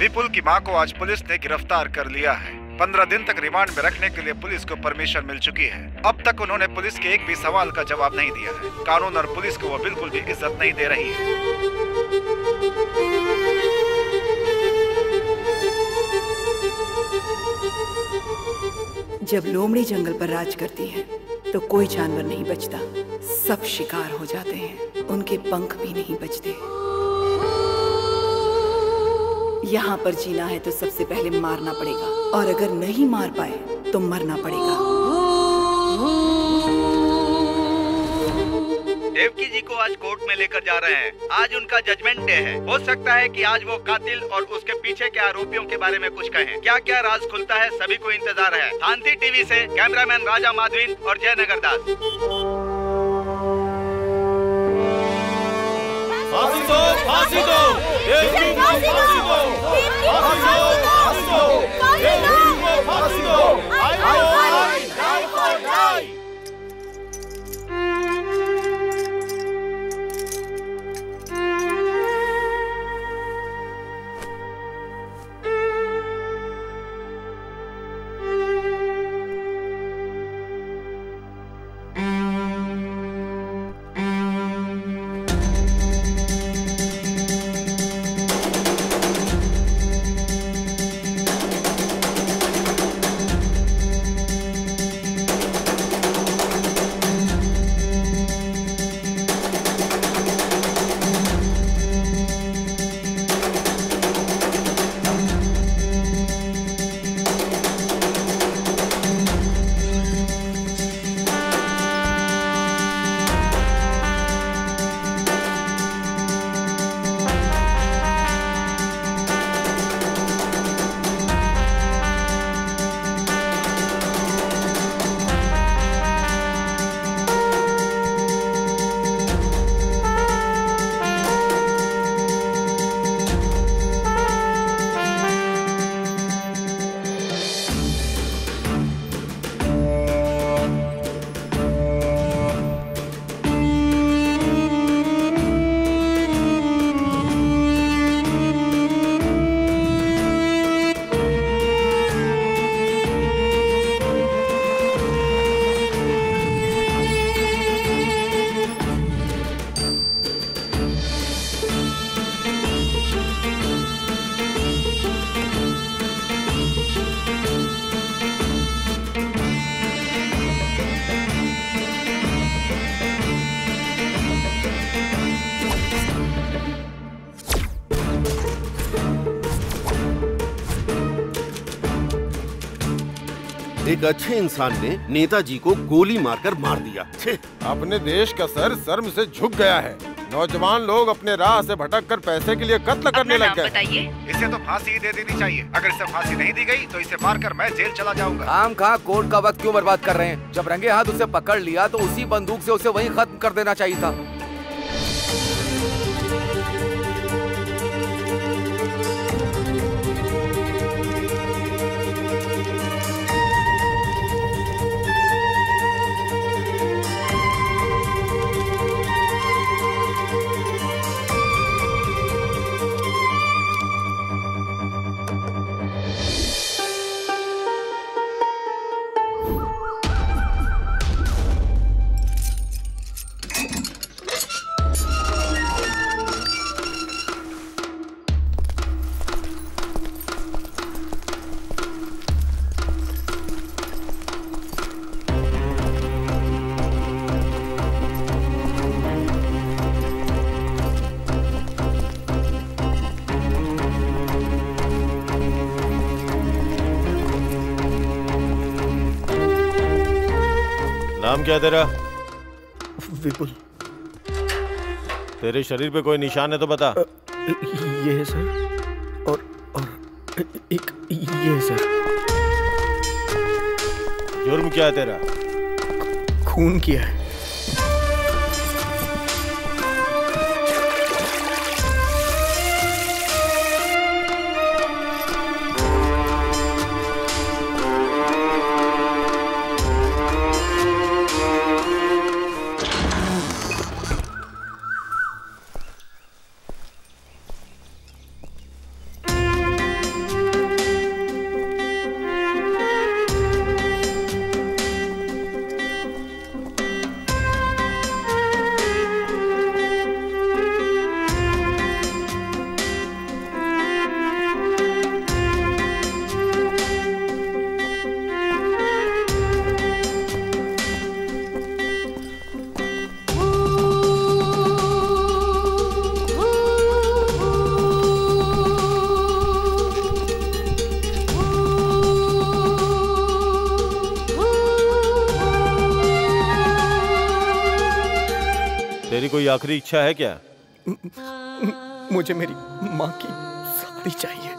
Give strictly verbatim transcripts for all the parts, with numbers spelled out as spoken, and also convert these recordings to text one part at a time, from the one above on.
विपुल की मां को आज पुलिस ने गिरफ्तार कर लिया है। पंद्रह दिन तक रिमांड में रखने के लिए पुलिस को परमिशन मिल चुकी है। अब तक उन्होंने पुलिस के एक भी सवाल का जवाब नहीं दिया है। कानून और पुलिस को वो बिल्कुल भी इज्जत नहीं दे रही है। जब लोमड़ी जंगल पर राज करती है तो कोई जानवर नहीं बचता, सब शिकार हो जाते हैं, उनके पंख भी नहीं बचते। यहाँ पर जीना है तो सबसे पहले मारना पड़ेगा, और अगर नहीं मार पाए तो मरना पड़ेगा। देवकी जी को आज कोर्ट में लेकर जा रहे हैं। आज उनका जजमेंट डे है। हो सकता है कि आज वो कातिल और उसके पीछे के आरोपियों के बारे में कुछ कहें। क्या क्या राज खुलता है, सभी को इंतजार है। शांति टीवी से कैमरामैन राजा माधवीन और जयनगर दास। फांसी दो, फांसी दो, देवकी को फांसी दो, फांसी दो, फांसी दो, देवकी को फांसी दो। I I die for die. एक अच्छे इंसान ने नेताजी को गोली मारकर मार दिया। अपने देश का सर शर्म से झुक गया है। नौजवान लोग अपने राह से भटक कर पैसे के लिए कत्ल करने लग गए। इसे तो फांसी ही दे देनी चाहिए। अगर इसे फांसी नहीं दी गई तो इसे मारकर मैं जेल चला जाऊंगा। आम कहाँ कोर्ट का वक्त क्यों बर्बाद कर रहे हैं? जब रंगे हाथ उसे पकड़ लिया तो उसी बंदूक से उसे वहीं खत्म कर देना चाहिए था। नाम क्या तेरा? विपुल। तेरे शरीर पे कोई निशान है तो बता। ये है सर, और और एक ये है सर। जुर्म क्या है तेरा? खून किया है। तेरी कोई आखिरी इच्छा है क्या? मुझे मेरी माँ की साड़ी चाहिए।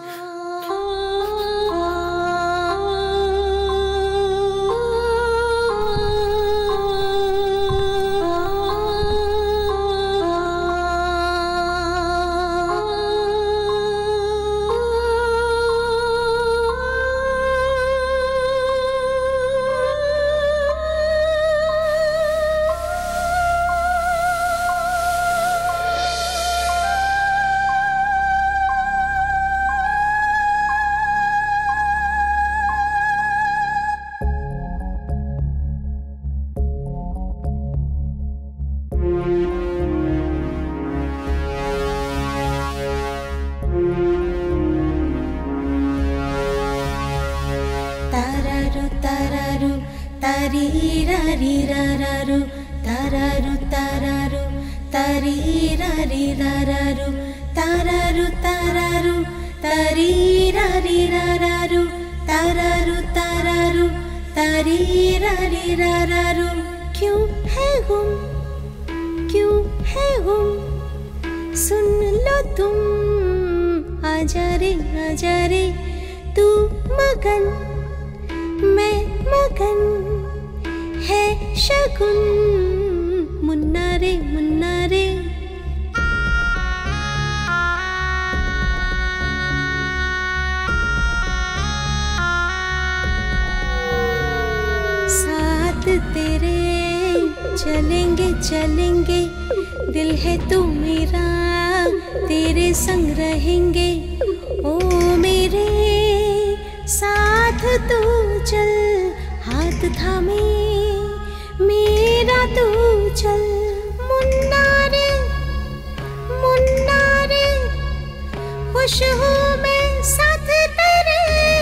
क्यों है गुम, क्यों है गुम, सुन लो तुम, आजा रे आजा रे, तू मगन मैं मगन, है शगुन, मुन्ना रे मुन्ना रे। साथ तेरे चलेंगे चलेंगे, दिल है तू मेरा, तेरे संग रहेंगे। ओ मेरे साथ तू चल, हाथ थामे मेरा तू चल, मुन्ना रे मुन्ना रे, खुश हूँ मैं साथ तेरे।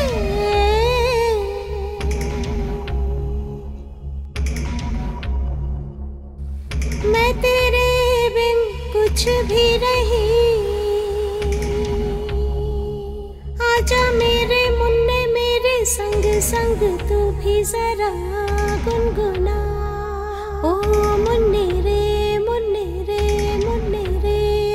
मैं तेरे बिन कुछ भी नहीं, आजा मेरे मुन्ने मेरे संग संग, तू भी जरा गुनगुना। ओ मुन्ने रे मुन्ने रे मुन्ने रे।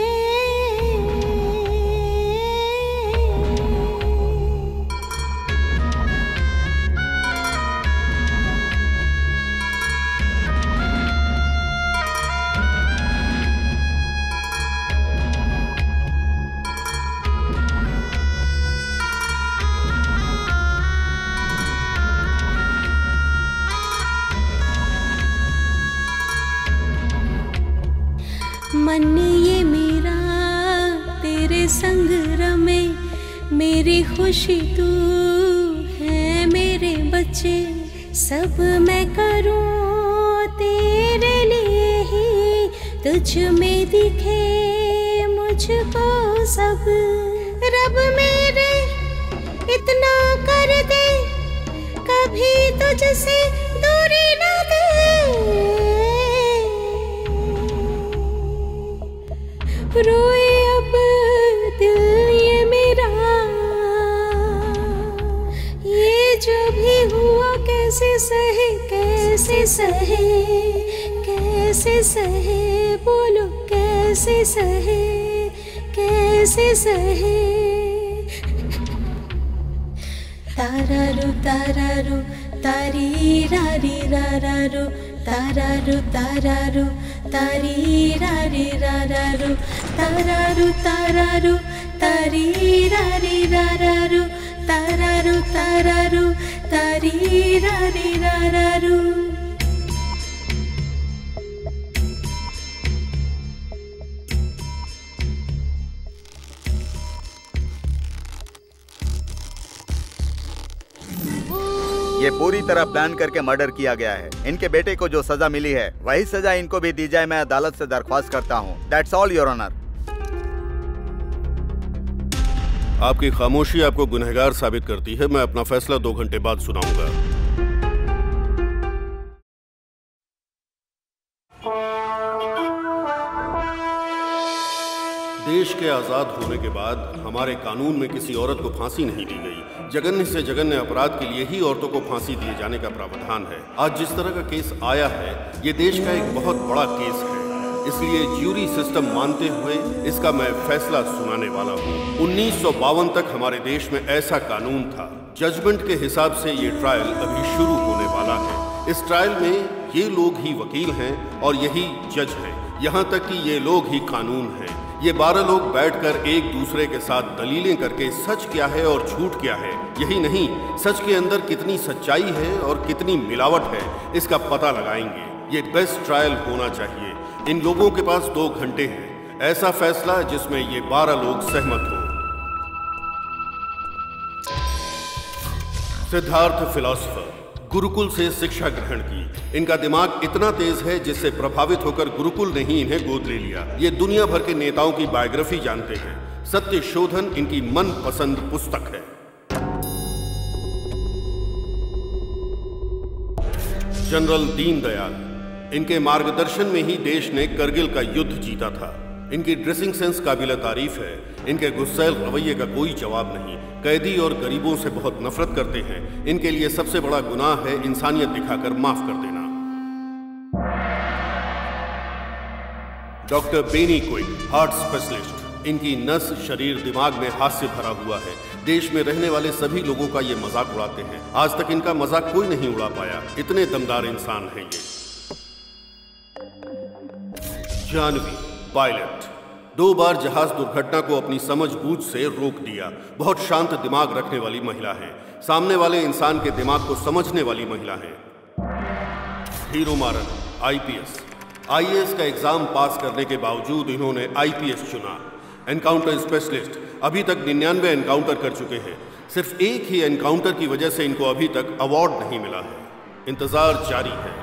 मन ये मेरा तेरे संग रमे, मेरी खुशी तू है, मेरे बच्चे सब मैं करूं तेरे लिए ही, तुझ में दिखे मुझको सब। रब मेरे इतना कर दे, कभी तुझसे दूरी न दे। रोए अब दिल ये मेरा, ये जो भी हुआ कैसे सहे कैसे सहे कैसे सहे, बोलो कैसे सहे कैसे सहे। तारारू तारारू तारी रारी रारारू, तारारू तारारू तारी रारी रारारू, तारारू तारारू तारी रारी रारारू, तारारू तारारू तारी रारी रारारू। ये पूरी तरह प्लान करके मर्डर किया गया है। इनके बेटे को जो सजा मिली है वही सजा इनको भी दी जाए, मैं अदालत से दरख्वास्त करता हूँ। That's all your honour. आपकी खामोशी आपको गुनहगार साबित करती है। मैं अपना फैसला दो घंटे बाद सुनाऊंगा। देश के आजाद होने के बाद हमारे कानून में किसी औरत को फांसी नहीं दी गई। जघन्य से जघन्य अपराध के लिए ही औरतों को फांसी दिए जाने का प्रावधान है। आज जिस तरह का केस आया है, ये देश का एक बहुत बड़ा केस है। इसलिए ज्यूरी सिस्टम मानते हुए इसका मैं फैसला सुनाने वाला हूँ। उन्नीस सौ बावन तक हमारे देश में ऐसा कानून था। जजमेंट के हिसाब से ये ट्रायल अभी शुरू होने वाला है। इस ट्रायल में ये लोग ही वकील हैं और यही जज हैं। यहाँ तक कि ये लोग ही कानून हैं। ये बारह लोग बैठकर एक दूसरे के साथ दलीलें करके सच क्या है और झूठ क्या है, यही नहीं सच के अंदर कितनी सच्चाई है और कितनी मिलावट है, इसका पता लगाएंगे। ये बेस्ट ट्रायल होना चाहिए। इन लोगों के पास दो घंटे हैं। ऐसा फैसला जिसमें ये बारह लोग सहमत हों। सिद्धार्थ फिलॉसफर, गुरुकुल से शिक्षा ग्रहण की। इनका दिमाग इतना तेज है जिससे प्रभावित होकर गुरुकुल ने ही इन्हें गोद ले लिया। ये दुनिया भर के नेताओं की बायोग्राफी जानते हैं। सत्य शोधन इनकी मनपसंद पुस्तक है। जनरल दीनदयाल, इनके मार्गदर्शन में ही देश ने करगिल का युद्ध जीता था। इनकी ड्रेसिंग सेंस काबिल तारीफ है। इनके गुस्सैल रवैये का कोई जवाब नहीं। कैदी और गरीबों से बहुत नफरत करते हैं। इनके लिए सबसे बड़ा गुनाह है इंसानियत दिखाकर माफ कर देना। Doctor Benny Quick, heart specialist. इनकी नस, शरीर, दिमाग में हास्य भरा हुआ है। देश में रहने वाले सभी लोगों का ये मजाक उड़ाते हैं। आज तक इनका मजाक कोई नहीं उड़ा पाया। इतने दमदार इंसान हैं ये। जानवी, पायलट, दो बार जहाज दुर्घटना को अपनी समझबूझ से रोक दिया। बहुत शांत दिमाग रखने वाली महिला है। सामने वाले इंसान के दिमाग को समझने वाली महिला है। Hero Maran, IPS. आईएएस का एग्जाम पास करने के बावजूद इन्होंने आईपीएस चुना। एनकाउंटर स्पेशलिस्ट, अभी तक निन्यानवे एनकाउंटर कर चुके हैं। सिर्फ एक ही एनकाउंटर की वजह से इनको अभी तक अवार्ड नहीं मिला है। इंतजार जारी है।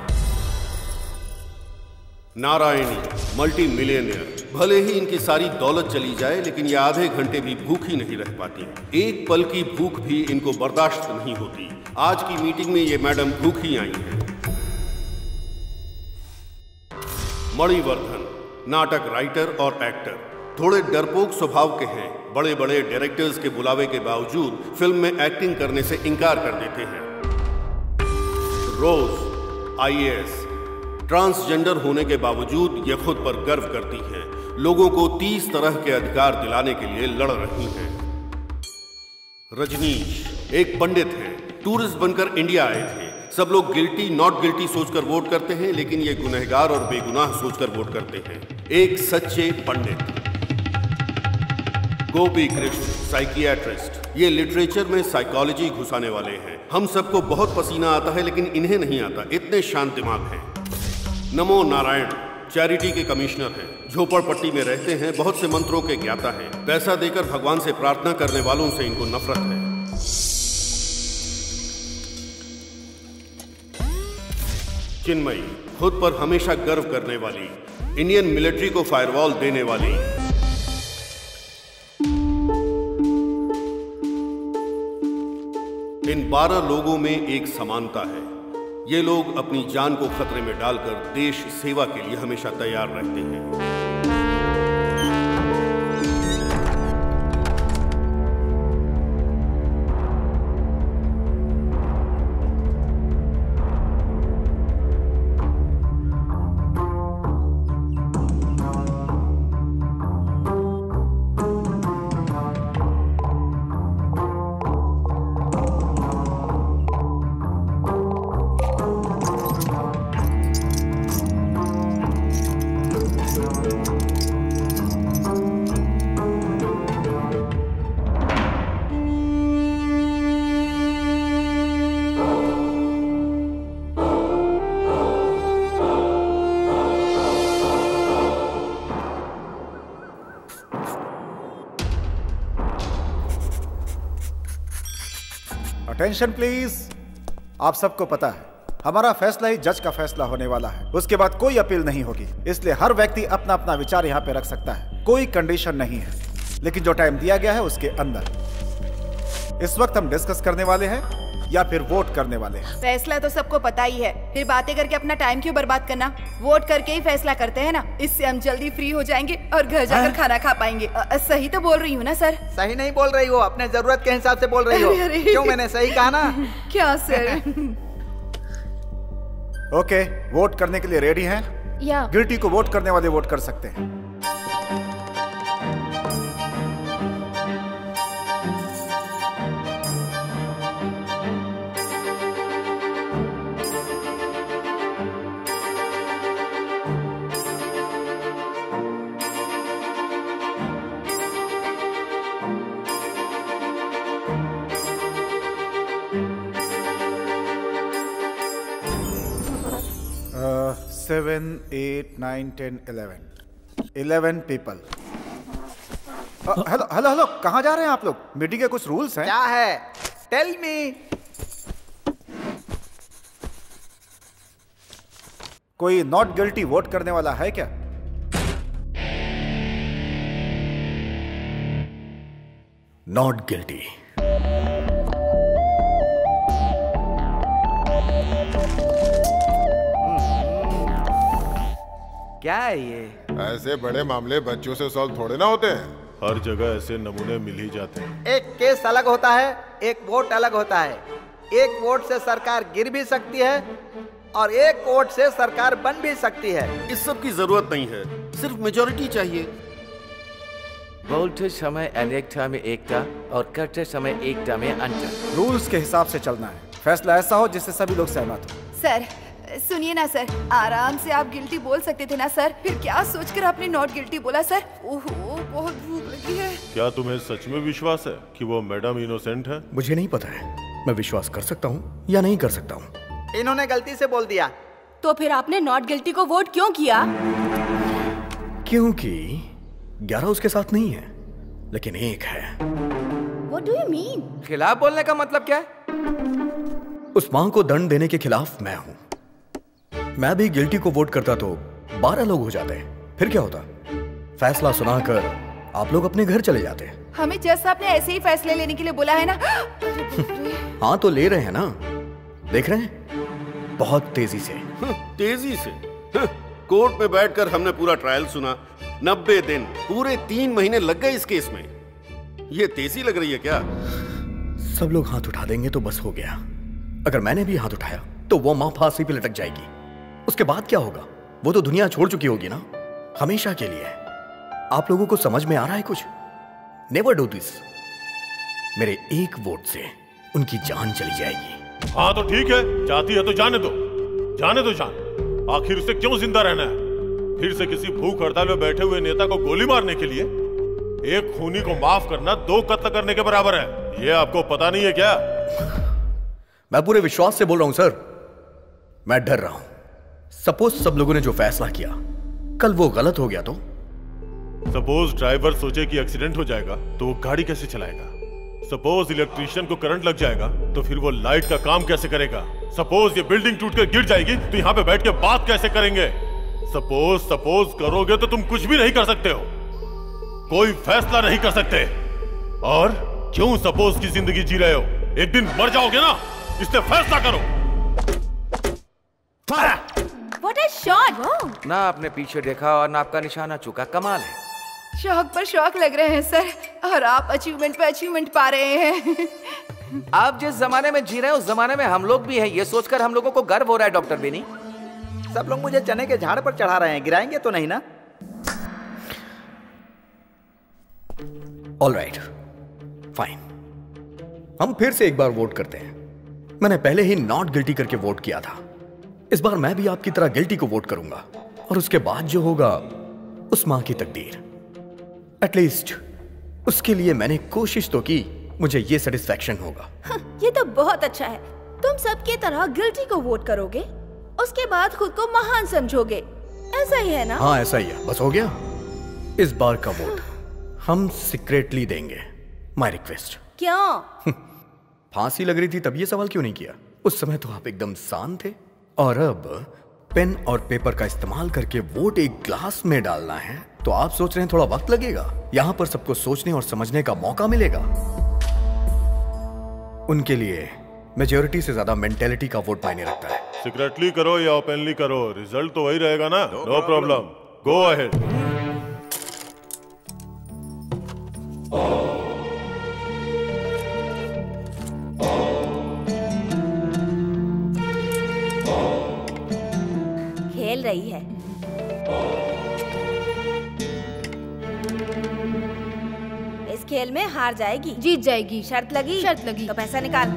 Narayani, multi millionaire. भले ही इनकी सारी दौलत चली जाए लेकिन ये आधे घंटे भी भूखी नहीं रह पाती। एक पल की भूख भी इनको बर्दाश्त नहीं होती। आज की मीटिंग में ये मैडम भूखी आई हैं। मणिवर्धन, नाटक राइटर और एक्टर। थोड़े डरपोक स्वभाव के हैं। बड़े बड़े डायरेक्टर्स के बुलावे के बावजूद फिल्म में एक्टिंग करने से इनकार कर देते हैं। रोज, आईएएस। ट्रांसजेंडर होने के बावजूद ये खुद पर गर्व करती हैं। लोगों को तीस तरह के अधिकार दिलाने के लिए लड़ रही हैं। रजनीश, एक पंडित हैं। टूरिस्ट बनकर इंडिया आए थे। सब लोग गिल्टी नॉट गिल्टी सोचकर वोट करते हैं लेकिन ये गुनहगार और बेगुनाह सोचकर वोट करते हैं। एक सच्चे पंडित। गोपी कृष्ण, साइकियाट्रिस्ट। ये लिटरेचर में साइकोलॉजी घुसाने वाले हैं। हम सबको बहुत पसीना आता है लेकिन इन्हें नहीं आता। इतने शांत दिमाग हैं। नमो नारायण, चैरिटी के कमिश्नर हैं। झोपड़पट्टी में रहते हैं। बहुत से मंत्रों के ज्ञाता हैं। पैसा देकर भगवान से प्रार्थना करने वालों से इनको नफरत है। चिन्मयी, खुद पर हमेशा गर्व करने वाली। इंडियन मिलिट्री को फायरवॉल देने वाली। इन बारह लोगों में एक समानता है। ये लोग अपनी जान को खतरे में डालकर देश सेवा के लिए हमेशा तैयार रहते हैं। Attention please. आप सबको पता है हमारा फैसला ही जज का फैसला होने वाला है। उसके बाद कोई अपील नहीं होगी। इसलिए हर व्यक्ति अपना अपना विचार यहाँ पे रख सकता है। कोई कंडीशन नहीं है लेकिन जो टाइम दिया गया है उसके अंदर। इस वक्त हम डिस्कस करने वाले हैं या फिर वोट करने वाले हैं। फैसला तो सबको पता ही है, फिर बातें करके अपना टाइम क्यों बर्बाद करना। वोट करके ही फैसला करते हैं ना। इससे हम जल्दी फ्री हो जाएंगे और घर जाकर खाना खा पाएंगे। आ, सही तो बोल रही हूँ ना सर? सही नहीं बोल रही हो, अपने जरूरत के हिसाब से बोल रही हो। क्यों, मैंने सही कहा ना? क्या सर? ओके, वोट करने के लिए रेडी हैं? या गिल्टी को वोट करने वाले वोट कर सकते हैं। Seven eight nine ten eleven eleven people. Hello hello hello, कहाँ जा रहे हैं आप लोग? मीटिंग के कुछ रूल्स हैं। क्या है? Tell me. कोई नॉट गिल्टी वोट करने वाला है क्या? Not guilty. क्या है ये? ऐसे बड़े मामले बच्चों से सॉल्व थोड़े ना होते हैं। हर जगह ऐसे नमूने मिल ही जाते हैं। एक केस अलग होता है, एक वोट अलग होता है। एक वोट से सरकार गिर भी सकती है और एक वोट से सरकार बन भी सकती है। इस सब की जरूरत नहीं है, सिर्फ मेजॉरिटी चाहिए। बोलते समय अनेकता में एकता और करते समय एकता में अंतर। रूल्स के हिसाब से चलना है। फैसला ऐसा हो जिससे सभी लोग सहमत हो। सर सुनिए ना सर, आराम से आप गिल्टी बोल सकते थे ना सर। फिर क्या सोचकर आपने नॉट गिल्टी बोला सर? ओहो बहुत भूख लगी है। क्या तुम्हें सच में विश्वास है कि वो मैडम इनोसेंट है? मुझे नहीं पता है, मैं विश्वास कर सकता हूँ या नहीं कर सकता हूँ। इन्होंने गलती से बोल दिया। तो फिर आपने नॉट गिल्टी को वोट क्यों किया? क्योंकि ग्यारह उसके साथ नहीं है, लेकिन एक है। What do you mean? खिलाफ बोलने का मतलब क्या है? उस मां को दंड देने के खिलाफ मैं हूं। मैं भी गिल्टी को वोट करता तो बारह लोग हो जाते, फिर क्या होता? फैसला सुनाकर आप लोग अपने घर चले जाते। हमें जैसा आपने ऐसे ही फैसले लेने के लिए बोला है ना। हाँ तो ले रहे हैं ना, देख रहे हैं बहुत तेजी से। तेजी से? कोर्ट में बैठकर हमने पूरा ट्रायल सुना। नब्बे दिन, पूरे तीन महीने लग गए इस केस में। ये तेजी लग रही है क्या? सब लोग हाथ उठा देंगे तो बस हो गया। अगर मैंने भी हाथ उठाया तो वो मां फांसी पे लटक जाएगी। उसके बाद क्या होगा? वो तो दुनिया छोड़ चुकी होगी ना, हमेशा के लिए। आप लोगों को समझ में आ रहा है कुछ? Never do this. मेरे एक वोट से उनकी जान चली जाएगी। हाँ तो ठीक है, जाती है तो जाने दो, जाने दो जान। आखिर उसे क्यों जिंदा रहना है? फिर से किसी भूख हड़ताल में बैठे हुए नेता को गोली मारने के लिए? एक खूनी को माफ करना दो कत्ल करने के बराबर है। ये आपको पता नहीं है क्या? मैं पूरे विश्वास से बोल रहा हूं सर, मैं डर रहा हूं। सपोज सब लोगों ने जो फैसला किया कल वो गलत हो गया तो? सपोज ड्राइवर सोचे कि एक्सीडेंट हो जाएगा तो वो गाड़ी कैसे चलाएगा? सपोज इलेक्ट्रिशियन को करंट लग जाएगा तो फिर वो लाइट का काम कैसे करेगा? सपोज ये बिल्डिंग टूटकर गिर जाएगी तो यहाँ पे बैठ के बात कैसे करेंगे? सपोज सपोज करोगे तो तुम कुछ भी नहीं कर सकते हो, कोई फैसला नहीं कर सकते। और क्यों सपोज की जिंदगी जी रहे हो? एक दिन मर जाओगे ना, इससे फैसला करो। What a shot! ना आपने पीछे देखा और ना आपका निशाना चुका, कमाल है। शौक पर शौक लग रहे हैं सर, और आप अचीवमेंट पे अचीवमेंट पा रहे हैं। आप जिस जमाने में जी रहे हैं उस जमाने में हम लोग भी हैं, ये सोचकर हम लोगों को गर्व हो रहा है डॉक्टर बेनी। सब लोग मुझे चने के झाड़ पर चढ़ा रहे हैं, गिराएंगे तो नहीं ना? All right, fine. हम फिर से एक बार वोट करते हैं। मैंने पहले ही नॉट गिल्टी करके वोट किया था। इस बार मैं भी आपकी तरह गिल्टी को वोट करूंगा, और उसके बाद जो होगा उस मां की तकदीर। एटलीस्ट उसके लिए मैंने कोशिश तो की, मुझे ये सेटिस्फैक्शन होगा। हाँ, ये तो बहुत अच्छा है। तुम सबकी तरह गिल्टी को वोट करोगे, उसके बाद खुद को महान समझोगे, ऐसा ही है ना? हाँ ऐसा ही है, बस हो गया। इस बार का वोट हम सीक्रेटली देंगे। My request. क्यों? फांसी लग रही थी तब ये सवाल क्यों नहीं किया? उस समय तो आप एकदम शांत थे। और अब पेन और पेपर का इस्तेमाल करके वोट एक ग्लास में डालना है तो आप सोच रहे हैं थोड़ा वक्त लगेगा? यहां पर सबको सोचने और समझने का मौका मिलेगा। उनके लिए मेजॉरिटी से ज्यादा मेंटेलिटी का वोट मायने रखता है। सीक्रेटली करो या ओपनली करो, रिजल्ट तो वही रहेगा ना। No problem, go ahead. खेल रही है। इस खेल में हार जाएगी, जीत जाएगी। शर्त लगी? शर्त लगी। तो पैसा निकाल।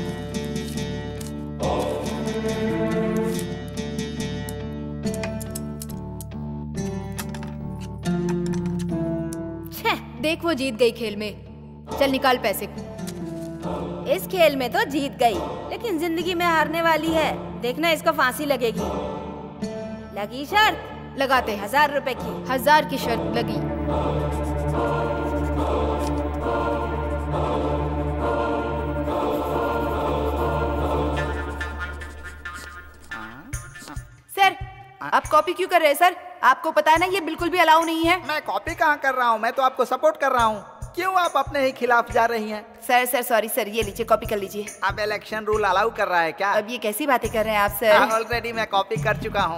देख वो जीत गई खेल में। चल निकाल पैसे। इस खेल में तो जीत गई, लेकिन जिंदगी में हारने वाली है। देखना इसको फांसी लगेगी। लगी शर्त? लगाते हैं। हजार रुपए की। हजार की शर्त लगी। सर आप कॉपी क्यों कर रहे हैं सर? आपको पता है ना ये बिल्कुल भी अलाउ नहीं है। मैं कॉपी कहाँ कर रहा हूँ, मैं तो आपको सपोर्ट कर रहा हूँ। क्यों आप अपने ही खिलाफ जा रही हैं? सर सर सॉरी सर, ये लीजिए कॉपी कर लीजिए। अब इलेक्शन रूल अलाउ कर रहा है क्या? अब ये कैसी बातें कर रहे हैं आप सर? ऑलरेडी मैं कॉपी कर चुका हूँ।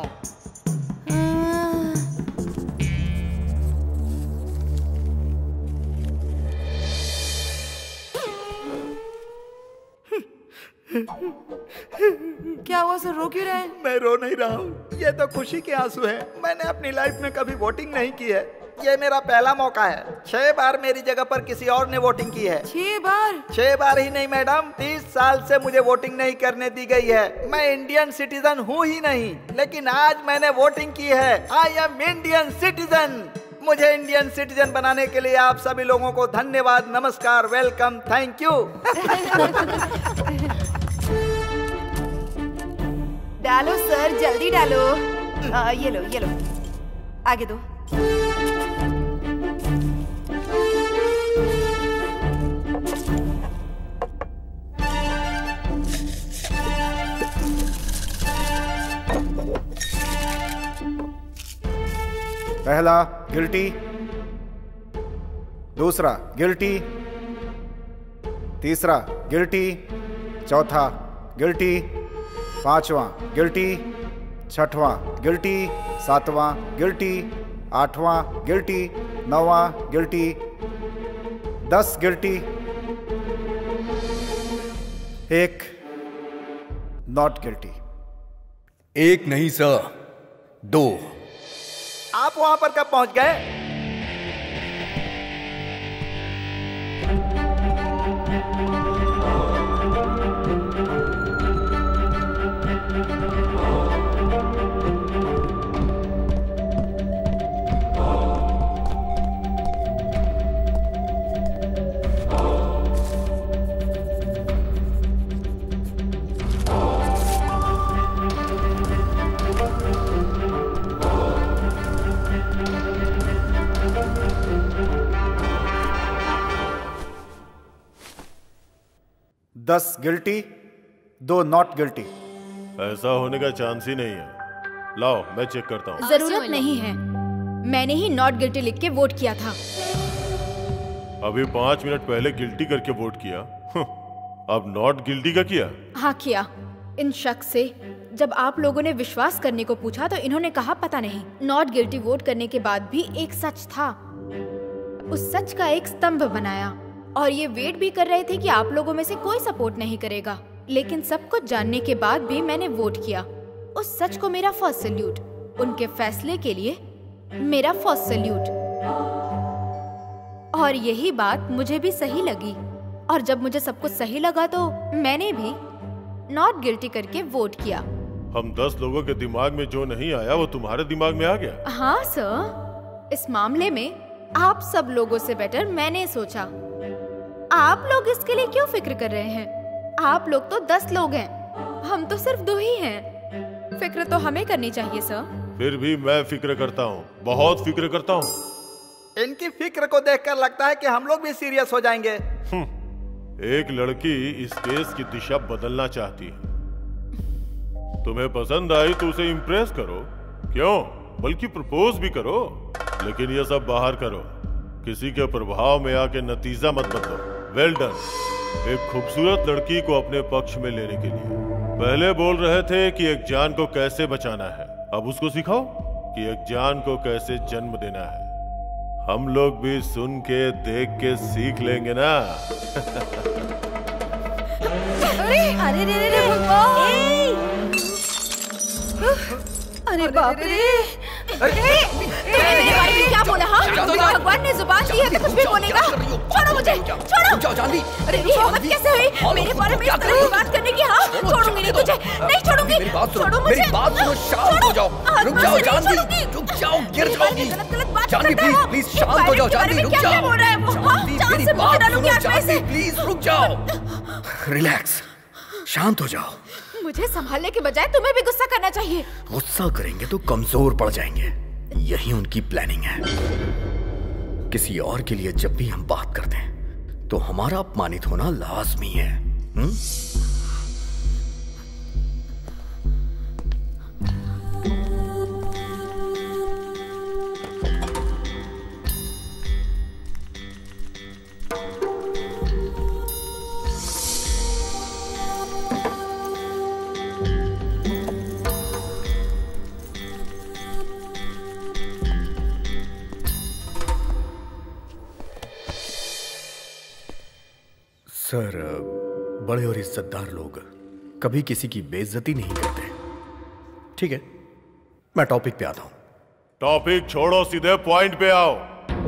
क्या हुआ सर, रो क्यों रहे हैं? मैं रो नहीं रहा हूँ, ये तो खुशी के आंसू है। मैंने अपनी लाइफ में कभी वोटिंग नहीं की है, ये मेरा पहला मौका है। छह बार मेरी जगह पर किसी और ने वोटिंग की है। छह बार? छह बार ही नहीं मैडम, तीस साल से मुझे वोटिंग नहीं करने दी गई है। मैं इंडियन सिटीजन हूँ ही नहीं, लेकिन आज मैंने वोटिंग की है। I am Indian citizen. मुझे इंडियन सिटीजन बनाने के लिए आप सभी लोगों को धन्यवाद, नमस्कार, वेलकम, थैंक यू। डालो सर, जल्दी डालो। आ, ये लो ये लो, आगे दो। पहला गिल्टी, दूसरा गिल्टी, तीसरा गिल्टी, चौथा गिल्टी, पांचवा गिल्टी, छठवां गिल्टी, सातवां गिल्टी, आठवां गिल्टी, नौवां गिल्टी, दस गिल्टी, एक नॉट गिल्टी। एक नहीं सर, दो। आप वहां पर कब पहुंच गए? दस गिल्टी, दो नॉट गिल्टी। ऐसा होने का चांस ही नहीं है। लाओ मैं चेक करता हूँ। जरूरत नहीं है, मैंने ही नॉट गिल्टी लिख के वोट किया था। अभी पाँच मिनट पहले गिल्टी करके वोट किया, अब नॉट गिल्टी का किया? हाँ किया। इन शख्स से जब आप लोगों ने विश्वास करने को पूछा तो इन्होंने कहा पता नहीं। नॉट गिल्टी वोट करने के बाद भी एक सच था, उस सच का एक स्तंभ बनाया और ये वेट भी कर रहे थे कि आप लोगों में से कोई सपोर्ट नहीं करेगा। लेकिन सब कुछ जानने के बाद भी मैंने वोट किया। उस सच को मेरा फर्स्ट सैल्यूट, उनके फैसले के लिए मेरा फर्स्ट सैल्यूट। और यही बात मुझे भी सही लगी, और जब मुझे सब कुछ सही लगा तो मैंने भी नॉट गिल्टी करके वोट किया। हम दस लोगों के दिमाग में जो नहीं आया वो तुम्हारे दिमाग में आ गया? हाँ सर, इस मामले में आप सब लोगों से बेटर मैंने सोचा। आप लोग इसके लिए क्यों फिक्र कर रहे हैं? आप लोग तो दस लोग हैं, हम तो सिर्फ दो ही हैं। फिक्र तो हमें करनी चाहिए सर। फिर भी मैं फिक्र करता हूँ, बहुत फिक्र करता हूँ। इनकी फिक्र को देखकर लगता है कि हम लोग भी सीरियस हो जाएंगे। एक लड़की इस केस की दिशा बदलना चाहती है। तुम्हें पसंद आई तो उसे इम्प्रेस करो, क्यों बल्कि प्रपोज भी करो। लेकिन ये सब बाहर करो, किसी के प्रभाव में आके नतीजा मत बदलो। Well done. एक खूबसूरत लड़की को अपने पक्ष में लेने के लिए पहले बोल रहे थे कि एक जान को कैसे बचाना है, अब उसको सिखाओ कि एक जान को कैसे जन्म देना है। हम लोग भी सुन के देख के सीख लेंगे ना। अरे अरे रे रे भगवान! अरे बाप रे! मेरे बारे में क्या बोला? हाँ, भगवान ने जुबान दी है तो कुछ भी बोलेगा। छोड़ो मुझे, छोड़ो। जाओ जानवी। अरे ये हिम्मत कैसे हुई मेरे बारे में इस तरह की बात करने की? हाँ, छोड़ूंगी नहीं तुझे, नहीं छोड़ूंगी। मेरी बात सुनो, छोड़ो मुझे। मेरी बात सुनो, शांत हो जाओ। रुक जाओ जानवी, रुक जाओ, गिर जाओगी। जानवी प्लीज, प्लीज शांत हो जाओ। जानवी रुक जाओ। बोल रहा है वो? जानवी मेरी बात सुनो। जानवी प्लीज रुक जाओ। रिलैक्स, शांत हो जाओ। मुझे संभालने के बजाय तुम्हें भी गुस्सा करना चाहिए। गुस्सा करेंगे तो कमजोर पड़ जाएंगे, यही उनकी प्लानिंग है। किसी और के लिए जब भी हम बात करते हैं तो हमारा अपमानित होना लाजमी है। हुँ? सर, बड़े और इज्जतदार लोग कभी किसी की बेइज्जती नहीं करते। ठीक है, मैं टॉपिक पे आता हूं। टॉपिक छोड़ो, सीधे पॉइंट पे आओ।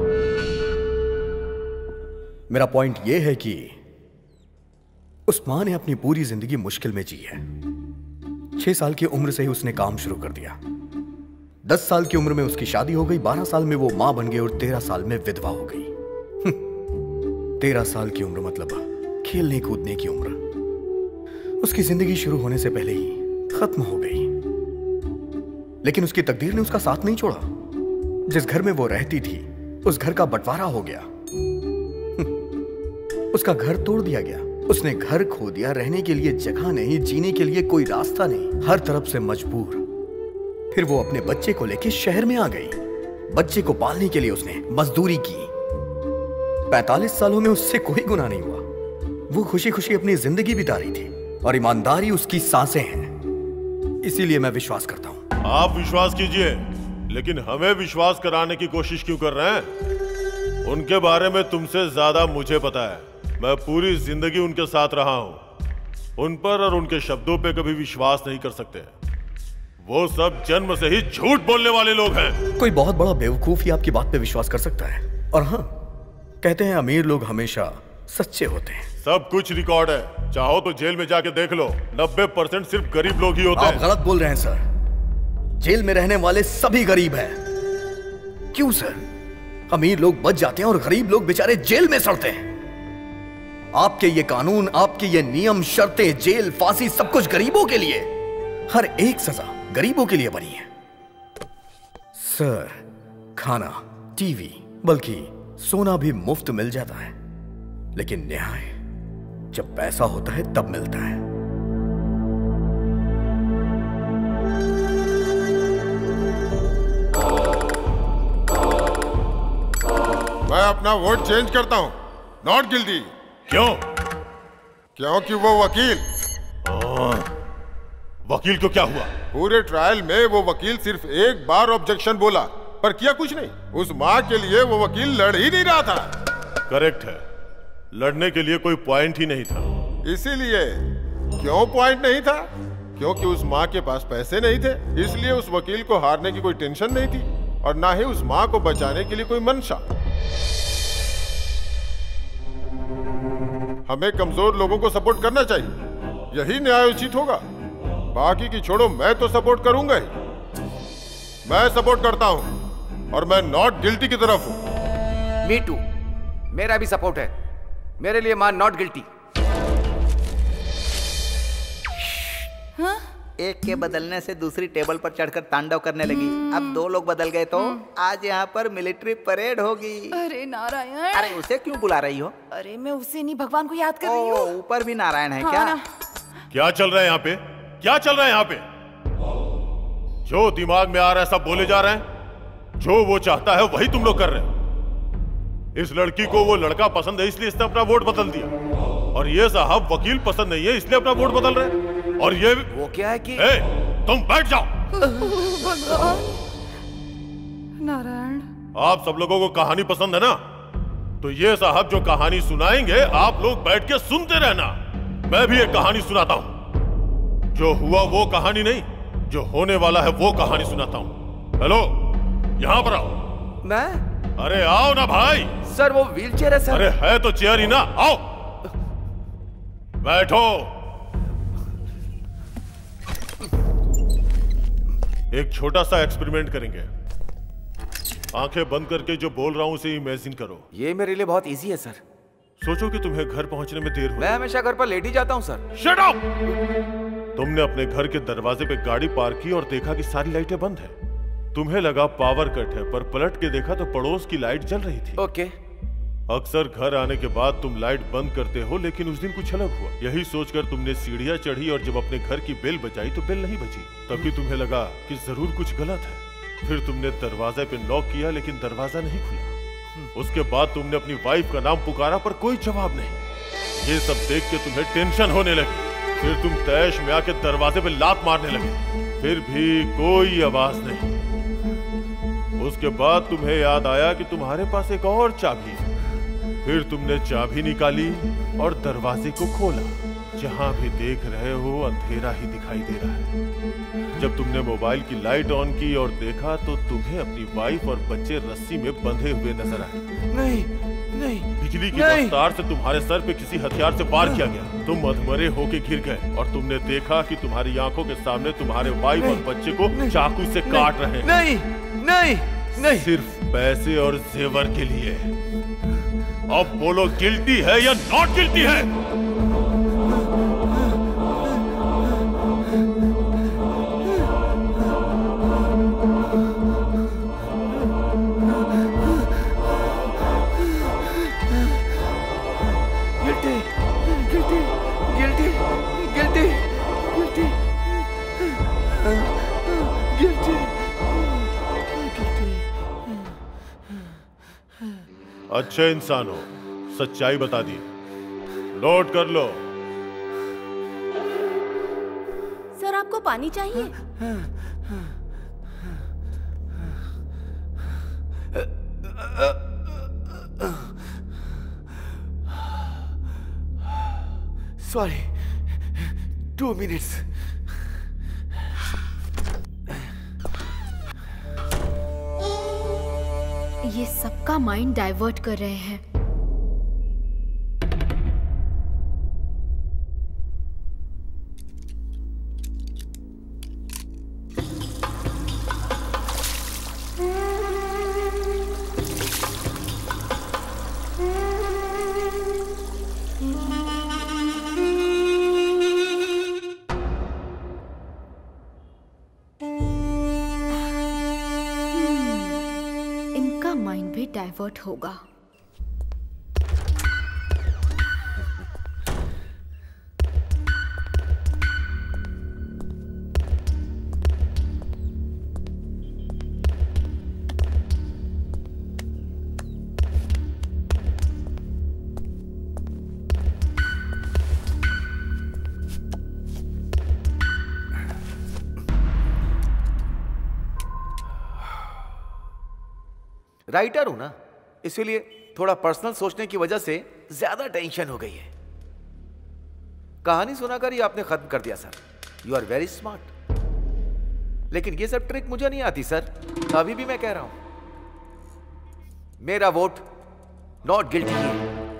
मेरा पॉइंट यह है कि उस मां ने अपनी पूरी जिंदगी मुश्किल में जी है। छह साल की उम्र से ही उसने काम शुरू कर दिया। दस साल की उम्र में उसकी शादी हो गई, बारह साल में वो मां बन गई और तेरह साल में विधवा हो गई। तेरह साल की उम्र मतलब खेलने कूदने की उम्र। उसकी जिंदगी शुरू होने से पहले ही खत्म हो गई। लेकिन उसकी तकदीर ने उसका साथ नहीं छोड़ा। जिस घर में वो रहती थी उस घर का बंटवारा हो गया। उसका घर तोड़ दिया गया। उसने घर खो दिया, रहने के लिए जगह नहीं, जीने के लिए कोई रास्ता नहीं, हर तरफ से मजबूर। फिर वो अपने बच्चे को लेकर शहर में आ गई। बच्चे को पालने के लिए उसने मजदूरी की। पैंतालीस सालों में उससे कोई गुनाह नहीं हुआ। वो खुशी खुशी अपनी जिंदगी बिता रही थी और ईमानदारी उसकी सांसें हैं। इसीलिए मैं विश्वास करता हूं। आप विश्वास कीजिए, लेकिन हमें विश्वास कराने की कोशिश क्यों कर रहे हैं? उनके बारे में तुमसे ज्यादा मुझे पता है। मैं पूरी जिंदगी उनके साथ रहा हूं। उन पर और उनके शब्दों पे कभी विश्वास नहीं कर सकते। वो सब जन्म से ही झूठ बोलने वाले लोग हैं। कोई बहुत बड़ा बेवकूफ ही आपकी बात पे विश्वास कर सकता है। और हाँ, कहते हैं अमीर लोग हमेशा सच्चे होते हैं। सब कुछ रिकॉर्ड है, चाहो तो जेल में जाके देख लो। नब्बे परसेंट सिर्फ गरीब लोग ही होते हैं। आप गलत बोल रहे हैं सर। जेल में रहने वाले सभी गरीब हैं। क्यों सर? अमीर लोग बच जाते हैं और गरीब लोग बेचारे जेल में सड़ते हैं। आपके ये कानून, आपके ये नियम, शर्तें, जेल, फांसी, सब कुछ गरीबों के लिए। हर एक सजा गरीबों के लिए बनी है। सर, खाना, टीवी, बल्कि सोना भी मुफ्त मिल जाता है। लेकिन न्याय जब पैसा होता है तब मिलता है। मैं अपना वोट चेंज करता हूं। Not guilty. क्यों? क्योंकि वो वकील। आ, वकील को क्या हुआ? पूरे ट्रायल में वो वकील सिर्फ एक बार ऑब्जेक्शन बोला, पर किया कुछ नहीं। उस माँ के लिए वो वकील लड़ ही नहीं रहा था। करेक्ट है, लड़ने के लिए कोई पॉइंट ही नहीं था। इसीलिए। क्यों पॉइंट नहीं था? क्योंकि उस माँ के पास पैसे नहीं थे। इसलिए उस वकील को हारने की कोई टेंशन नहीं थी और ना ही उस माँ को बचाने के लिए कोई मंशा। हमें कमजोर लोगों को सपोर्ट करना चाहिए, यही न्यायोचित होगा। बाकी की छोड़ो, मैं तो सपोर्ट करूंगा ही। मैं सपोर्ट करता हूं और मैं नॉट गिल्टी की तरफ हूं। मी टू, मेरा भी सपोर्ट है। मेरे लिए मान नॉट गिल्टी। हाँ? एक के बदलने से दूसरी टेबल पर चढ़कर तांडव करने लगी। अब दो लोग बदल गए तो आज यहाँ पर मिलिट्री परेड होगी। अरे नारायण! अरे उसे क्यों बुला रही हो? अरे मैं उसे नहीं, भगवान को याद कर रही हूँ। ऊपर भी नारायण है। हाँ, क्या क्या चल रहा है यहाँ पे? क्या चल रहा है यहाँ पे? जो दिमाग में आ रहा है सब बोले जा रहे हैं। जो वो चाहता है वही तुम लोग कर रहे हो। इस लड़की को वो लड़का पसंद है इसलिए इसने अपना वोट बदल दिया, और ये साहब वकील पसंद नहीं है इसलिए अपना वोट बदल रहे हैं। और ये वो क्या है कि ए, तुम बैठ जाओ। भगवान! नारायण, आप सब लोगों को कहानी पसंद है ना, तो ये साहब जो कहानी सुनाएंगे आप लोग बैठ के सुनते रहना। मैं भी एक कहानी सुनाता हूं। जो हुआ वो कहानी नहीं, जो होने वाला है वो कहानी सुनाता हूं। हेलो, यहाँ पर आओ। मैं? अरे आओ ना भाई। सर वो व्हीलचेयर है सर। अरे है तो चेयर ही ना, आओ बैठो। एक छोटा सा एक्सपेरिमेंट करेंगे। आंखें बंद करके जो बोल रहा हूं उसे इमेजिन करो। ये मेरे लिए बहुत इजी है सर। सोचो कि तुम्हें घर पहुंचने में देर हो। मैं हमेशा घर पर लेट ही जाता हूं सर। Shut up! तुमने अपने घर के दरवाजे पे गाड़ी पार्क की और देखा कि सारी लाइटें बंद हैं। तुम्हें लगा पावर कट है, पर पलट के देखा तो पड़ोस की लाइट जल रही थी। ओके। अक्सर घर आने के बाद तुम लाइट बंद करते हो, लेकिन उस दिन कुछ अलग हुआ। यही सोचकर तुमने सीढ़ियां चढ़ी और जब अपने घर की बेल बजाई तो बेल नहीं बजी। तभी तुम्हें लगा कि जरूर कुछ गलत है। फिर तुमने दरवाजे पे नॉक किया, लेकिन दरवाजा नहीं खुला। उसके बाद तुमने अपनी वाइफ का नाम पुकारा, पर कोई जवाब नहीं। ये सब देख के तुम्हें टेंशन होने लगी। फिर तुम तैश में आके दरवाजे पे लात मारने लगे, फिर भी कोई आवाज नहीं। उसके बाद तुम्हें याद आया कि तुम्हारे पास एक और चाबी है। फिर तुमने चाबी निकाली और दरवाजे को खोला। जहां भी देख रहे हो अंधेरा ही दिखाई दे रहा है। जब तुमने मोबाइल की लाइट ऑन की और देखा तो तुम्हें अपनी वाइफ और बच्चे रस्सी में बंधे हुए नजर आए। नहीं, नहीं, बिजली की रफ्तार से तुम्हारे सर पे किसी हथियार से वार किया गया। तुम अधमरे होके गिर गए और तुमने देखा कि तुम्हारी आंखों के सामने तुम्हारे वाइफ और बच्चे को चाकू से काट रहे हैं। नहीं, नहीं, नहीं। सिर्फ पैसे और जेवर के लिए। अब बोलो, गिल्टी है या नॉट गिल्टी है? Guilty, guilty, guilty, guilty, guilty, guilty. अच्छे इंसान हो, सच्चाई बता दी। नोट कर लो। सर आपको पानी चाहिए? Sorry, two minutes. ये सबका माइंड डाइवर्ट कर रहे हैं। माइंड भी डाइवर्ट होगा। राइटर हूं ना, इसीलिए थोड़ा पर्सनल सोचने की वजह से ज्यादा टेंशन हो गई है। कहानी सुनाकर ही आपने खत्म कर दिया sir. You are very smart. लेकिन ये सब ट्रिक मुझे नहीं आती सर। अभी भी मैं कह रहा हूं, मेरा वोट नॉट गिल्टी है।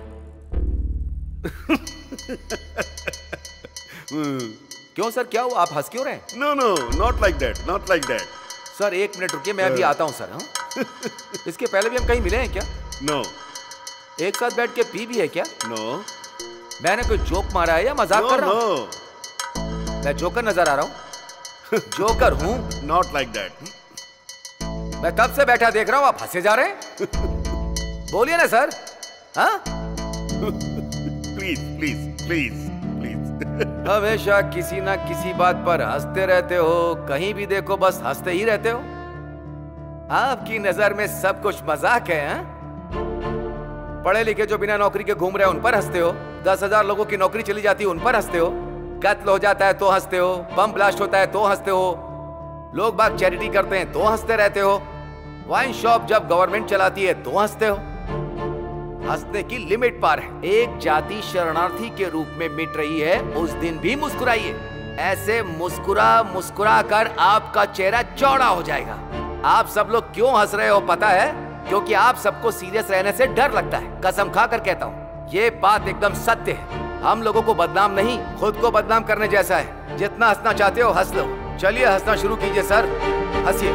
क्यों सर, क्या हुआ? आप हंस क्यों रहे हैं? No no, not like that, not like that. Sir एक मिनट रुकिए, मैं अभी आता हूं सर। हाँ? इसके पहले भी हम कहीं मिले हैं क्या? नो। एक साथ बैठ के पी भी है क्या? नो। मैंने कोई जोक मारा है या मजाक no, कर रहा हूं? no. मैं जोकर नजर आ रहा हूं? जोकर हूं? Not like that. मैं कब से बैठा देख रहा हूं, आप हंसे जा रहे हैं। बोलिए ना सर। हाँ? Please please please please. हमेशा किसी ना किसी बात पर हंसते रहते हो। कहीं भी देखो बस हंसते ही रहते हो। आपकी नजर में सब कुछ मजाक है। हा? पढ़े लिखे जो बिना नौकरी के घूम रहे हैं उन पर हंसते हो। दस हजार लोगों की नौकरी चली जाती है उन पर हंसते हो। कत्ल हो जाता है तो हंसते हो। बम ब्लास्ट होता है तो हंसते हो। लोग बाग चैरिटी करते हैं तो हंसते रहते हो। वाइन शॉप जब गवर्नमेंट चलाती है तो हंसते हो। हंसने की लिमिट पार है। एक जाति शरणार्थी के रूप में मिट रही है, उस दिन भी मुस्कुराइए। ऐसे मुस्कुरा मुस्कुरा कर आपका चेहरा चौड़ा हो जाएगा। आप सब लोग क्यों हंस रहे हो पता है? क्योंकि आप सबको सीरियस रहने से डर लगता है। कसम खाकर कहता हूँ, ये बात एकदम सत्य है। हम लोगों को बदनाम नहीं, खुद को बदनाम करने जैसा है। जितना हंसना चाहते हो हंस लो। चलिए हंसना शुरू कीजिए सर, हंसिए।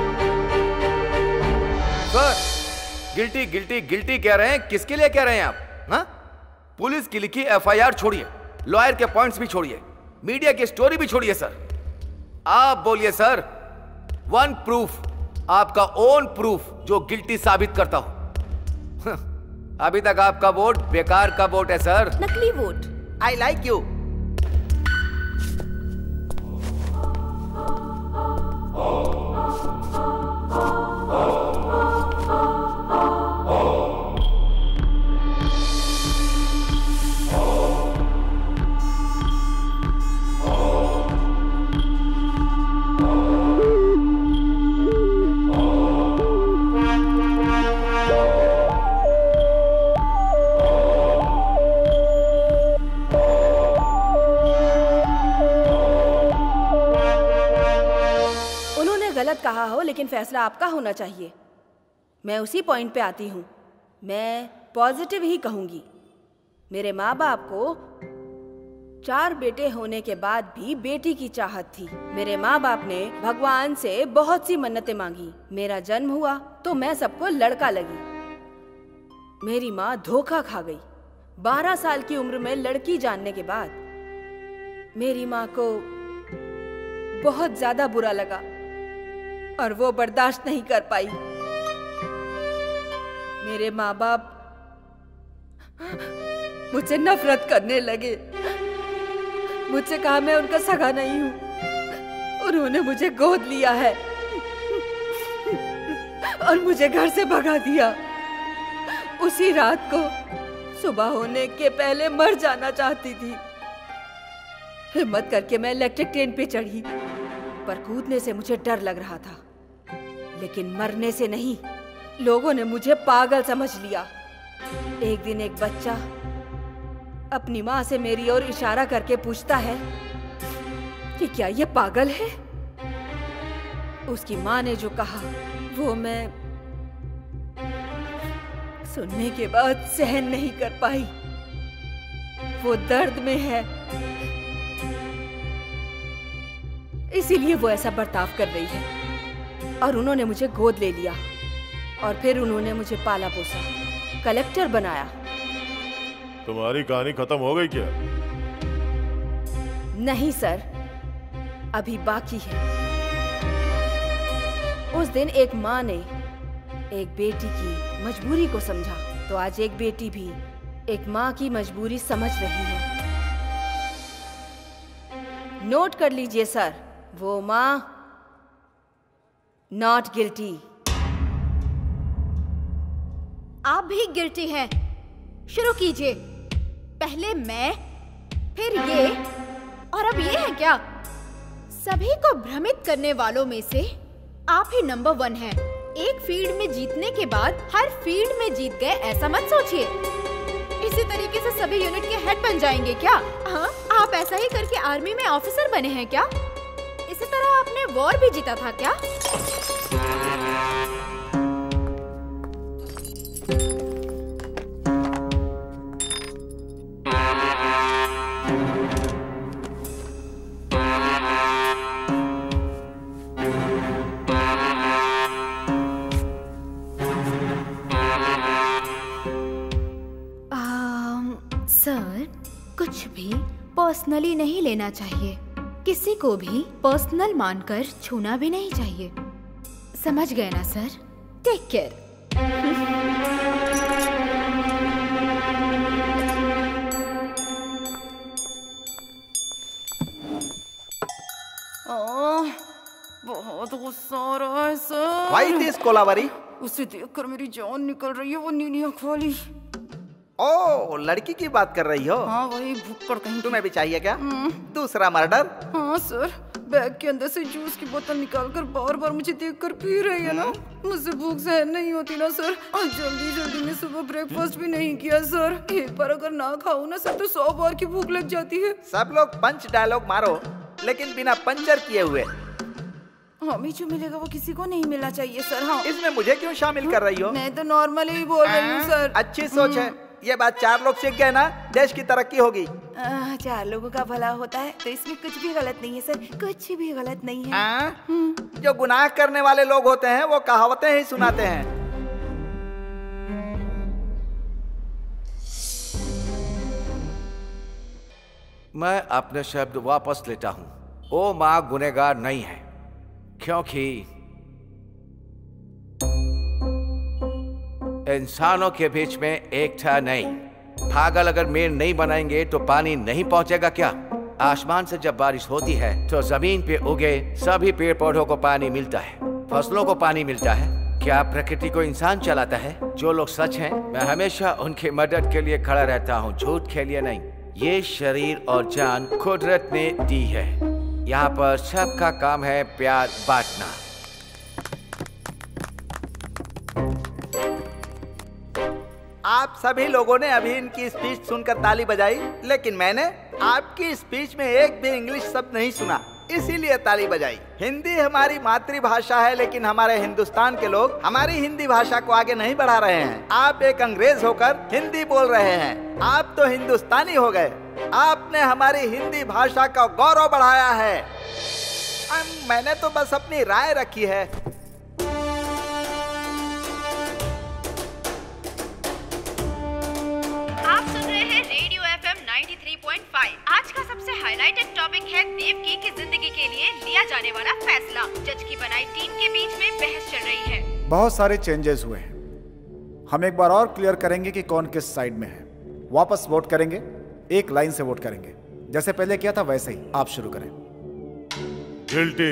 सर गिल्टी गिल्टी गिल्टी कह रहे हैं, किसके लिए कह रहे हैं आप? हाँ? पुलिस की लिखी एफ आई आर छोड़िए, लॉयर के पॉइंट्स भी छोड़िए, मीडिया की स्टोरी भी छोड़िए सर। आप बोलिए सर, वन प्रूफ, आपका ओन प्रूफ जो गिल्टी साबित करता हो। अभी तक आपका वोट बेकार का वोट है सर, नकली वोट। I like you. कहा हो, लेकिन फैसला आपका होना चाहिए। मैं उसी पॉइंट पे आती हूँ। मैं पॉजिटिव ही कहूँगी। मेरे माँ बाप को चार बेटे होने के बाद भी बेटी की चाहत थी। मेरे माँ बाप ने भगवान से बहुत सी मन्नतें मांगी। मेरा जन्म हुआ तो मैं सबको लड़का लगी। मेरी माँ धोखा खा गई। बारह साल की उम्र में लड़की जानने के बाद मेरी माँ को बहुत ज्यादा बुरा लगा और वो बर्दाश्त नहीं कर पाई। मेरे माँ बाप मुझसे नफरत करने लगे। मुझसे कहा मैं उनका सगा नहीं हूँ। उन्होंने मुझे गोद लिया है और मुझे घर से भगा दिया। उसी रात को सुबह होने के पहले मर जाना चाहती थी। हिम्मत करके मैं इलेक्ट्रिक ट्रेन पे चढ़ी, पर कूदने से मुझे डर लग रहा था, लेकिन मरने से नहीं। लोगों ने मुझे पागल समझ लिया। एक दिन एक बच्चा अपनी माँ से मेरी ओर इशारा करके पूछता है कि क्या ये पागल है। उसकी माँ ने जो कहा वो मैं सुनने के बाद सहन नहीं कर पाई। वो दर्द में है, इसीलिए वो ऐसा बर्ताव कर रही है। और उन्होंने मुझे गोद ले लिया और फिर उन्होंने मुझे पाला पोसा, कलेक्टर बनाया। तुम्हारी कहानी खत्म हो गई क्या? नहीं सर, अभी बाकी है। उस दिन एक माँ ने एक बेटी की मजबूरी को समझा, तो आज एक बेटी भी एक माँ की मजबूरी समझ रही है। नोट कर लीजिए सर, वो माँ नॉट गिल्टी। आप भी गिल्टी हैं। शुरू कीजिए। पहले मैं, फिर ये, और अब ये है क्या? सभी को भ्रमित करने वालों में से आप ही नंबर वन हैं। एक फील्ड में जीतने के बाद हर फील्ड में जीत गए, ऐसा मत सोचिए। इसी तरीके से सभी यूनिट के हेड बन जाएंगे क्या? हाँ, आप ऐसा ही करके आर्मी में ऑफिसर बने हैं क्या? इसी तरह आपने वॉर भी जीता था क्या? सर, कुछ भी पर्सनली नहीं लेना चाहिए। किसी को भी पर्सनल मानकर छूना भी नहीं चाहिए। समझ गए ना सर? Take care. बहुत गुस्सा आ रहा है सर। Why this Kolaveri? उसे देखकर मेरी जान निकल रही है, वो नीली आँख वाली। ओ, लड़की की बात कर रही हो? हाँ, वही भुक्कड़ कहीं। तुम्हें भी चाहिए क्या दूसरा मर्डर? हाँ सर, बैग के अंदर से जूस की बोतल निकालकर बार बार मुझे देखकर पी रही है ना। मुझसे भूख सहन नहीं होती ना सर। और जल्दी जल्दी में सुबह ब्रेकफास्ट भी नहीं किया सर। एक बार अगर ना खाऊं ना सर तो सौ बार की भूख लग जाती है। सब लोग पंच डायलॉग मारो, लेकिन बिना पंचर किए हुए। हमें जो मिलेगा वो किसी को नहीं मिलना चाहिए सर। हाँ, इसमें मुझे क्यों शामिल कर रही हो? मैं तो नॉर्मली ही बोल रही हूँ सर। अच्छी सोच है। ये बात चार लोग सीख गए ना, देश की तरक्की होगी। आ, चार लोगों का भला होता है तो इसमें कुछ भी गलत नहीं है सर, कुछ भी गलत नहीं है। आ? जो गुनाह करने वाले लोग होते हैं वो कहावतें ही सुनाते हैं। मैं अपने शब्द वापस लेता हूं। ओ माँ गुनहगार नहीं है, क्योंकि इंसानों के बीच में एकता नहीं। पागल अगर मेड़ नहीं बनाएंगे तो पानी नहीं पहुंचेगा क्या? आसमान से जब बारिश होती है तो जमीन पे उगे सभी पेड़ पौधों को पानी मिलता है, फसलों को पानी मिलता है। क्या प्रकृति को इंसान चलाता है? जो लोग सच हैं, मैं हमेशा उनकी मदद के लिए खड़ा रहता हूँ, झूठ के लिए नहीं। ये शरीर और जान कुदरत ने दी है। यहाँ पर सबका काम है प्यार बांटना। आप सभी लोगों ने अभी इनकी स्पीच सुनकर ताली बजाई, लेकिन मैंने आपकी स्पीच में एक भी इंग्लिश शब्द नहीं सुना, इसीलिए ताली बजाई। हिंदी हमारी मातृभाषा है, लेकिन हमारे हिंदुस्तान के लोग हमारी हिंदी भाषा को आगे नहीं बढ़ा रहे हैं। आप एक अंग्रेज होकर हिंदी बोल रहे हैं, आप तो हिंदुस्तानी हो गए। आपने हमारी हिंदी भाषा का गौरव बढ़ाया है। मैंने तो बस अपनी राय रखी है। आप सुन रहे हैं radio F M ninety three point five. आज का सबसे हाईलाइटेड टॉपिक है देवकी की जिंदगी के लिए लिया जाने वाला फैसला। जज की बनाई टीम के बीच में बहस चल रही है। बहुत सारे चेंजेस हुए हैं। हम एक बार और क्लियर करेंगे कि कौन किस साइड में है। वापस वोट करेंगे, एक लाइन से वोट करेंगे, जैसे पहले किया था वैसे ही। आप शुरू करें। Guilty,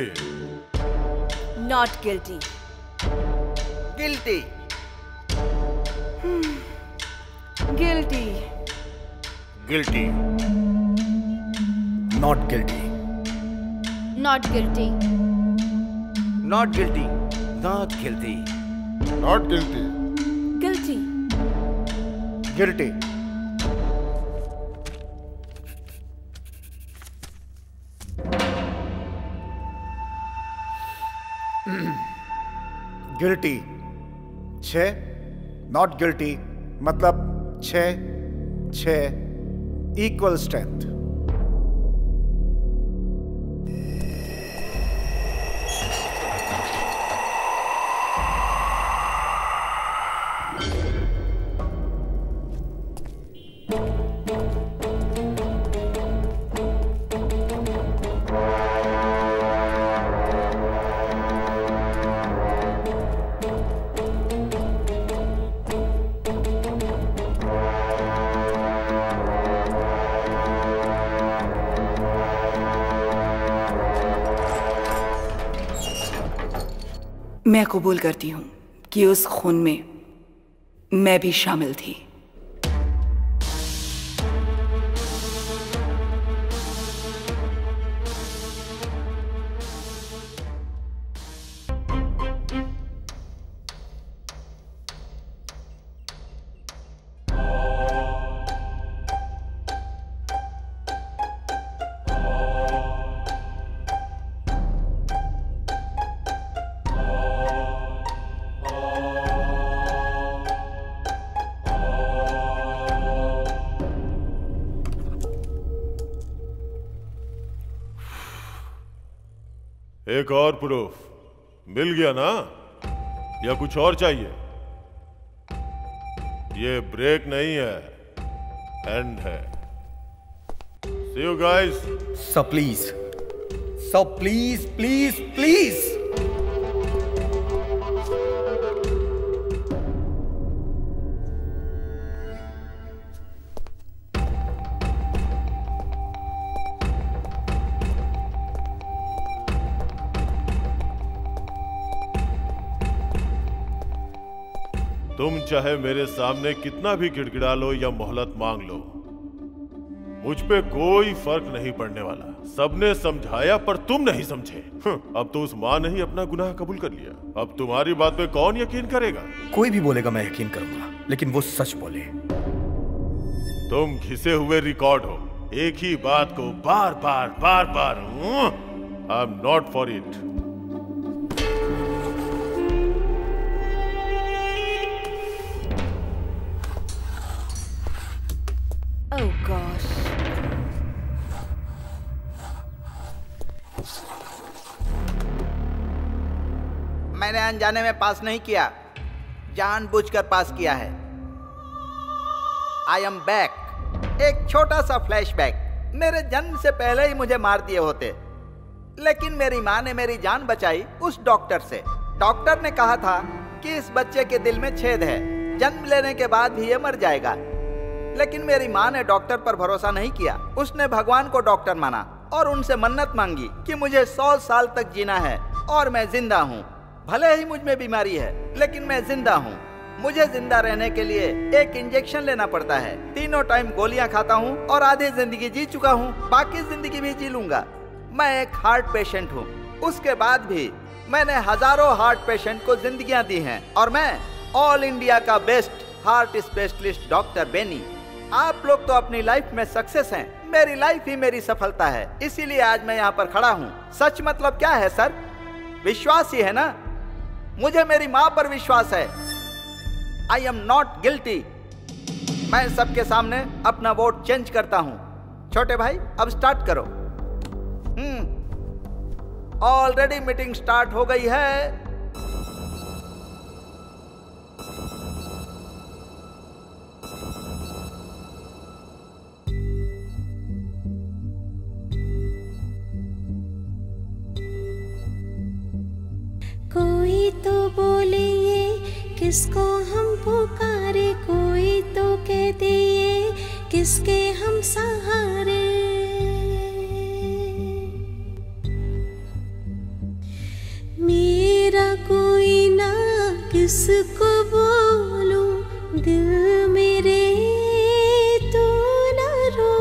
not guilty, guilty, guilty, guilty, not guilty, not guilty, not guilty, not guilty, not guilty, guilty, guilty, guilty. छह, नॉट गिल्टी मतलब छह छह इक्वल स्ट्रेंथ। मैं कबूल करती हूँ कि उस खून में मैं भी शामिल थी। एक और प्रूफ मिल गया ना, या कुछ और चाहिए? ये ब्रेक नहीं है, एंड है। See you guys. Sir please, sir please please please. तुम चाहे मेरे सामने कितना भी गिड़गिड़ा लो या मोहलत मांग लो, मुझ पे कोई फर्क नहीं पड़ने वाला। सबने समझाया पर तुम नहीं समझे। अब तो उस माँ ने ही अपना गुनाह कबूल कर लिया। अब तुम्हारी बात पे कौन यकीन करेगा? कोई भी बोलेगा मैं यकीन करूंगा, लेकिन वो सच बोले। तुम घिसे हुए रिकॉर्ड हो, एक ही बात को बार बार बार बार। I am not for it. Oh gosh. मैंने अनजाने में पास नहीं किया, जानबूझकर पास किया है। I am back. एक छोटा सा फ्लैशबैक। मेरे जन्म से पहले ही मुझे मार दिए होते, लेकिन मेरी माँ ने मेरी जान बचाई उस डॉक्टर से। डॉक्टर ने कहा था कि इस बच्चे के दिल में छेद है, जन्म लेने के बाद भी ये मर जाएगा। लेकिन मेरी माँ ने डॉक्टर पर भरोसा नहीं किया। उसने भगवान को डॉक्टर माना और उनसे मन्नत मांगी कि मुझे सौ साल तक जीना है और मैं जिंदा हूँ। भले ही मुझ में बीमारी है, लेकिन मैं जिंदा हूँ। मुझे जिंदा रहने के लिए एक इंजेक्शन लेना पड़ता है। तीनों टाइम गोलियां खाता हूँ और आधी जिंदगी जी चुका हूँ, बाकी जिंदगी भी जी लूंगा। मैं एक हार्ट पेशेंट हूँ। उसके बाद भी मैंने हजारों हार्ट पेशेंट को जिंदगियां दी हैं और मैं ऑल इंडिया का best heart specialist doctor Benny. आप लोग तो अपनी लाइफ में सक्सेस हैं, मेरी लाइफ ही मेरी सफलता है, इसीलिए आज मैं यहाँ पर खड़ा हूँ। सच मतलब क्या है सर? विश्वास ही है ना। मुझे मेरी माँ पर विश्वास है। I am not guilty. मैं सबके सामने अपना वोट चेंज करता हूँ। छोटे भाई अब स्टार्ट करो। हम्म ऑलरेडी मीटिंग स्टार्ट हो गई है। कोई तो बोले ये किसको हम पुकारे, कोई तो कह दे ये किसके हम सहारे। मेरा कोई ना किसको बोलूं, दिल मेरे तू ना रो।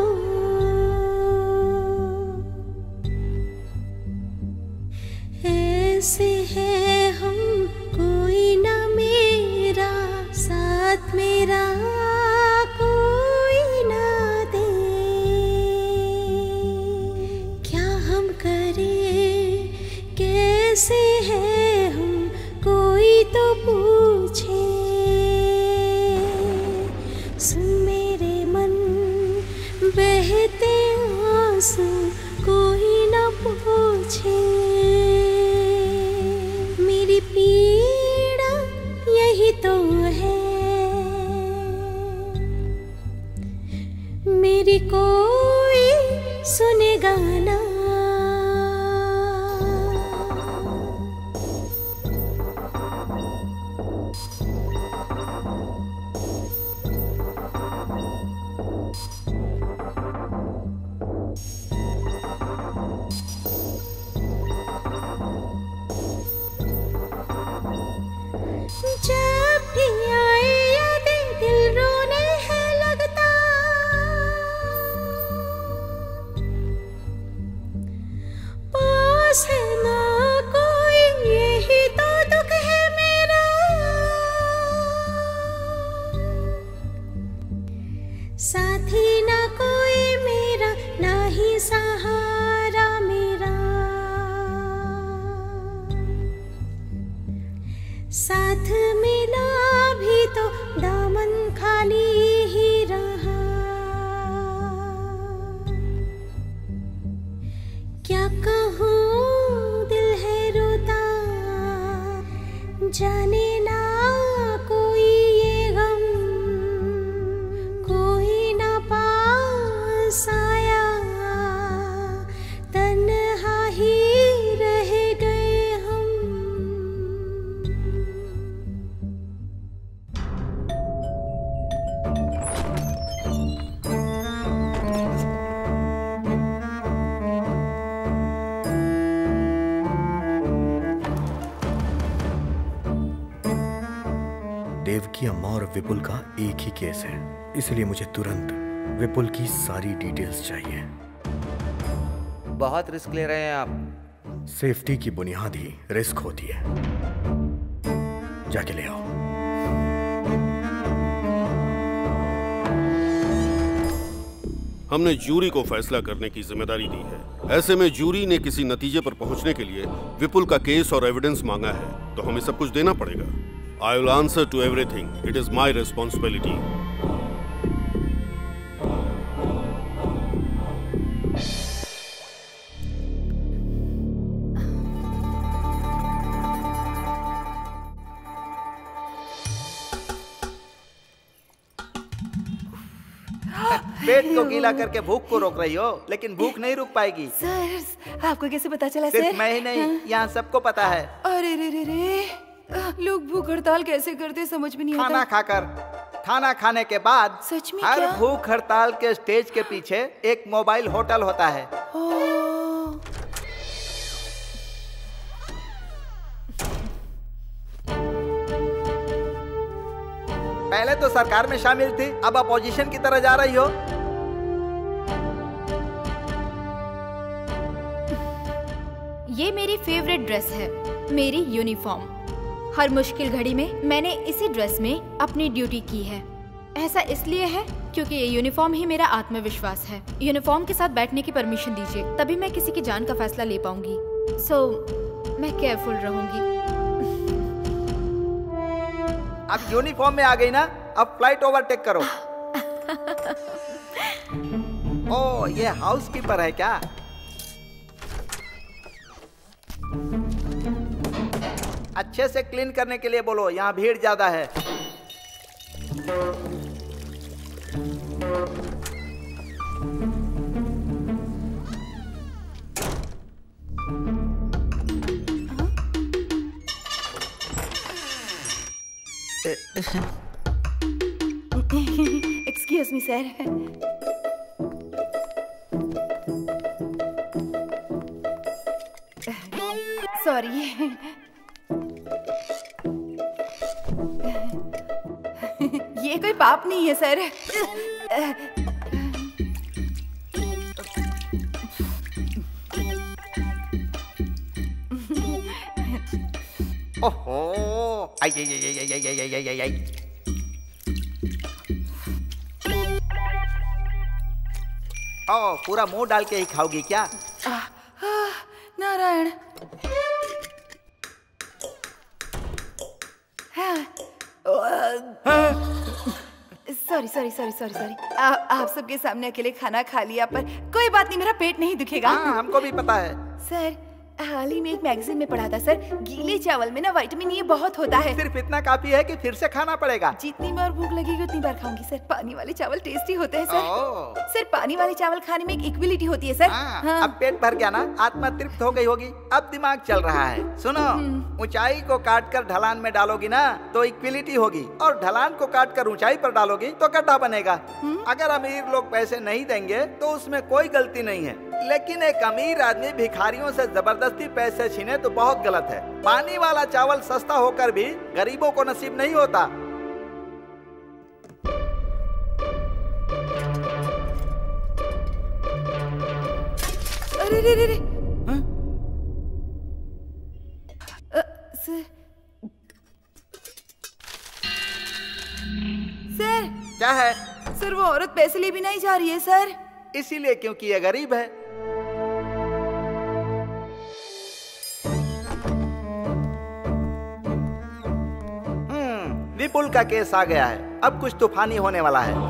ऐसे है हम कोई ना मेरा, साथ मेरा कोई ना दे। क्या हम करें, कैसे है हम, कोई तो पूछे। सुन मेरे मन बहते आंसू, कोई ना पूछे। मेरी पीड़ा यही तो है, मेरी कोई सुनेगा ना। जब भी आए यादें दिल रोने है लगता, पास है ना कोई यही तो दुख है मेरा। साथी ना कोई मेरा, ना ही सहारा मेरा। साथ मिला भी तो दामन खाली ही रहा। क्या कहूँ दिल है रोता, जाने ना कोई ये गम, कोई ना पास आया, तन्हा ही रह गए हम। देवकी अम्मा और विपुल का एक ही केस है, इसलिए मुझे तुरंत विपुल की सारी डिटेल्स चाहिए। बहुत रिस्क ले रहे हैं आप। सेफ्टी की बुनियाद ही रिस्क होती है। जाके ले आओ। हमने जूरी को फैसला करने की जिम्मेदारी दी है। ऐसे में जूरी ने किसी नतीजे पर पहुंचने के लिए विपुल का केस और एविडेंस मांगा है, तो हमें सब कुछ देना पड़ेगा। I will answer to everything. It is my responsibility. पेट को गीला करके भूख को रोक रही हो, लेकिन भूख नहीं रुक पाएगी। सर आपको कैसे पता चला सिर्फ सर? मैं ही नहीं, यहाँ सबको पता है। अरे रे रे रे, लोग भूख हड़ताल कैसे करते समझ में नहीं आता। खाना खाकर, खाना खाने के बाद सच में हर क्या? भूख हड़ताल के स्टेज के पीछे एक मोबाइल होटल होता है। पहले तो सरकार में शामिल थी, अब अपोजिशन की तरह जा रही हो। ये मेरी फेवरेट ड्रेस है, मेरी यूनिफॉर्म। हर मुश्किल घड़ी में मैंने इसी ड्रेस में अपनी ड्यूटी की है। ऐसा इसलिए है क्योंकि ये यूनिफॉर्म ही मेरा आत्मविश्वास है। यूनिफॉर्म के साथ बैठने की परमिशन दीजिए, तभी मैं किसी की जान का फैसला ले पाऊंगी। सो so, मैं केयरफुल रहूंगी। अब यूनिफॉर्म में आ गई ना, अब फ्लाइट ओवरटेक करो। ओ, ये हाउसकीपर है क्या? अच्छे से क्लीन करने के लिए बोलो, यहाँ भीड़ ज्यादा है। Excuse me sir. सॉरी। ये कोई पाप नहीं है सर। ओहो, आई आई आई आई आई आई आई आई आई। ओ, पूरा मुंह डाल के ही खाओगी क्या? आ, आ, Narayan. Sorry sorry sorry sorry sorry आप सबके सामने अकेले खाना खा लिया, पर कोई बात नहीं, मेरा पेट नहीं दुखेगा। हाँ, हमको भी पता है। सर हाल ही में एक मैगजीन में पढ़ा था सर, गीले चावल में ना विटामिन ए बहुत होता है। सिर्फ इतना काफी है कि फिर से खाना पड़ेगा। जितनी बार भूख लगेगी उतनी बार खाऊंगी सर। पानी वाले चावल टेस्टी होते हैं सर। सर पानी वाले चावल खाने में एक इक्विलिटी होती है सर। हाँ, हाँ। अब पेट भर गया ना, आत्मा तृप्त हो गई होगी, अब दिमाग चल रहा है। सुनो, ऊंचाई को काट कर ढलान में डालोगी ना तो इक्विलिटी होगी, और ढलान को काट कर ऊंचाई पर डालोगी तो गड्ढा बनेगा। अगर अमीर लोग पैसे नहीं देंगे तो उसमें कोई गलती नहीं है, लेकिन एक अमीर आदमी भिखारियों से जबरदस्ती पैसे छीने तो बहुत गलत है। पानी वाला चावल सस्ता होकर भी गरीबों को नसीब नहीं होता। अरे रे रे रे। अ, सर सर क्या है? सर वो औरत पैसे ले भी नहीं जा रही है सर। इसीलिए क्योंकि ये गरीब है। हम्म, विपुल का केस आ गया है, अब कुछ तूफानी होने वाला है।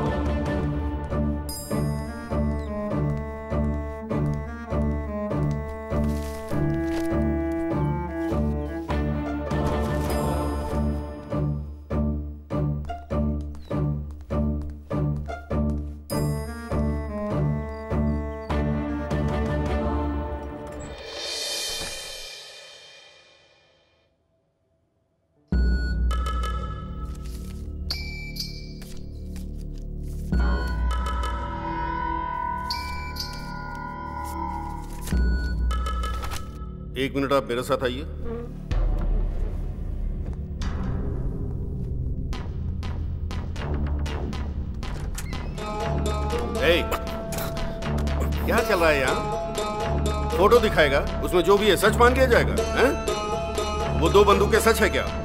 एक मिनट आप मेरे साथ आइए। ए, क्या चल रहा है यहाँ? फोटो दिखाएगा, उसमें जो भी है सच मान लिया जाएगा, हैं? वो दो बंदूकें सच है क्या?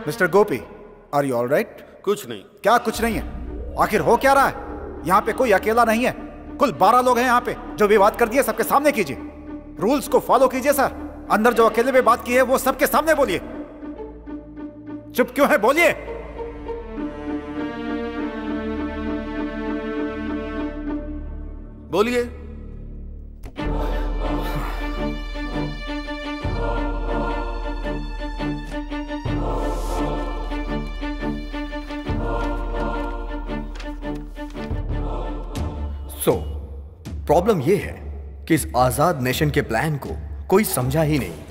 Mister Gopi, are you all right? कुछ नहीं। क्या कुछ नहीं है? आखिर हो क्या रहा है? यहाँ पे कोई अकेला नहीं है, कुल बारह लोग हैं यहाँ पे। जो भी बात कर दी है सबके सामने कीजिए, रूल्स को फॉलो कीजिए सर। अंदर जो अकेले में बात की है वो सबके सामने बोलिए। चुप क्यों है, बोलिए। बोलिए। सो प्रॉब्लम यह है कि इस आजाद नेशन के प्लान को कोई समझा ही नहीं।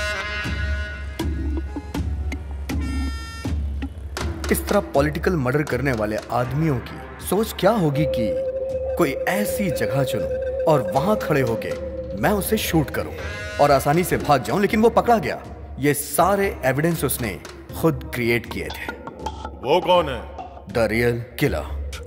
इस तरह पॉलिटिकल मर्डर करने वाले आदमियों की सोच क्या होगी कि कोई ऐसी जगह चुनूं और वहां खड़े होके मैं उसे शूट करूं और आसानी से भाग जाऊं, लेकिन वो पकड़ा गया। ये सारे एविडेंस उसने खुद क्रिएट किए थे। वो कौन है? The real killer.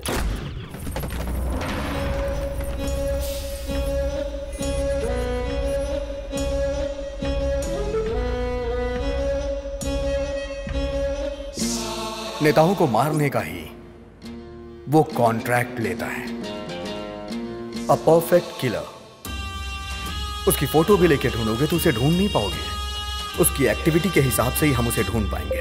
नेताओं को मारने का ही वो कॉन्ट्रैक्ट लेता है। A perfect killer. उसकी फोटो भी लेके ढूंढोगे तो उसे ढूंढ नहीं पाओगे। उसकी एक्टिविटी के हिसाब से ही हम उसे ढूंढ पाएंगे।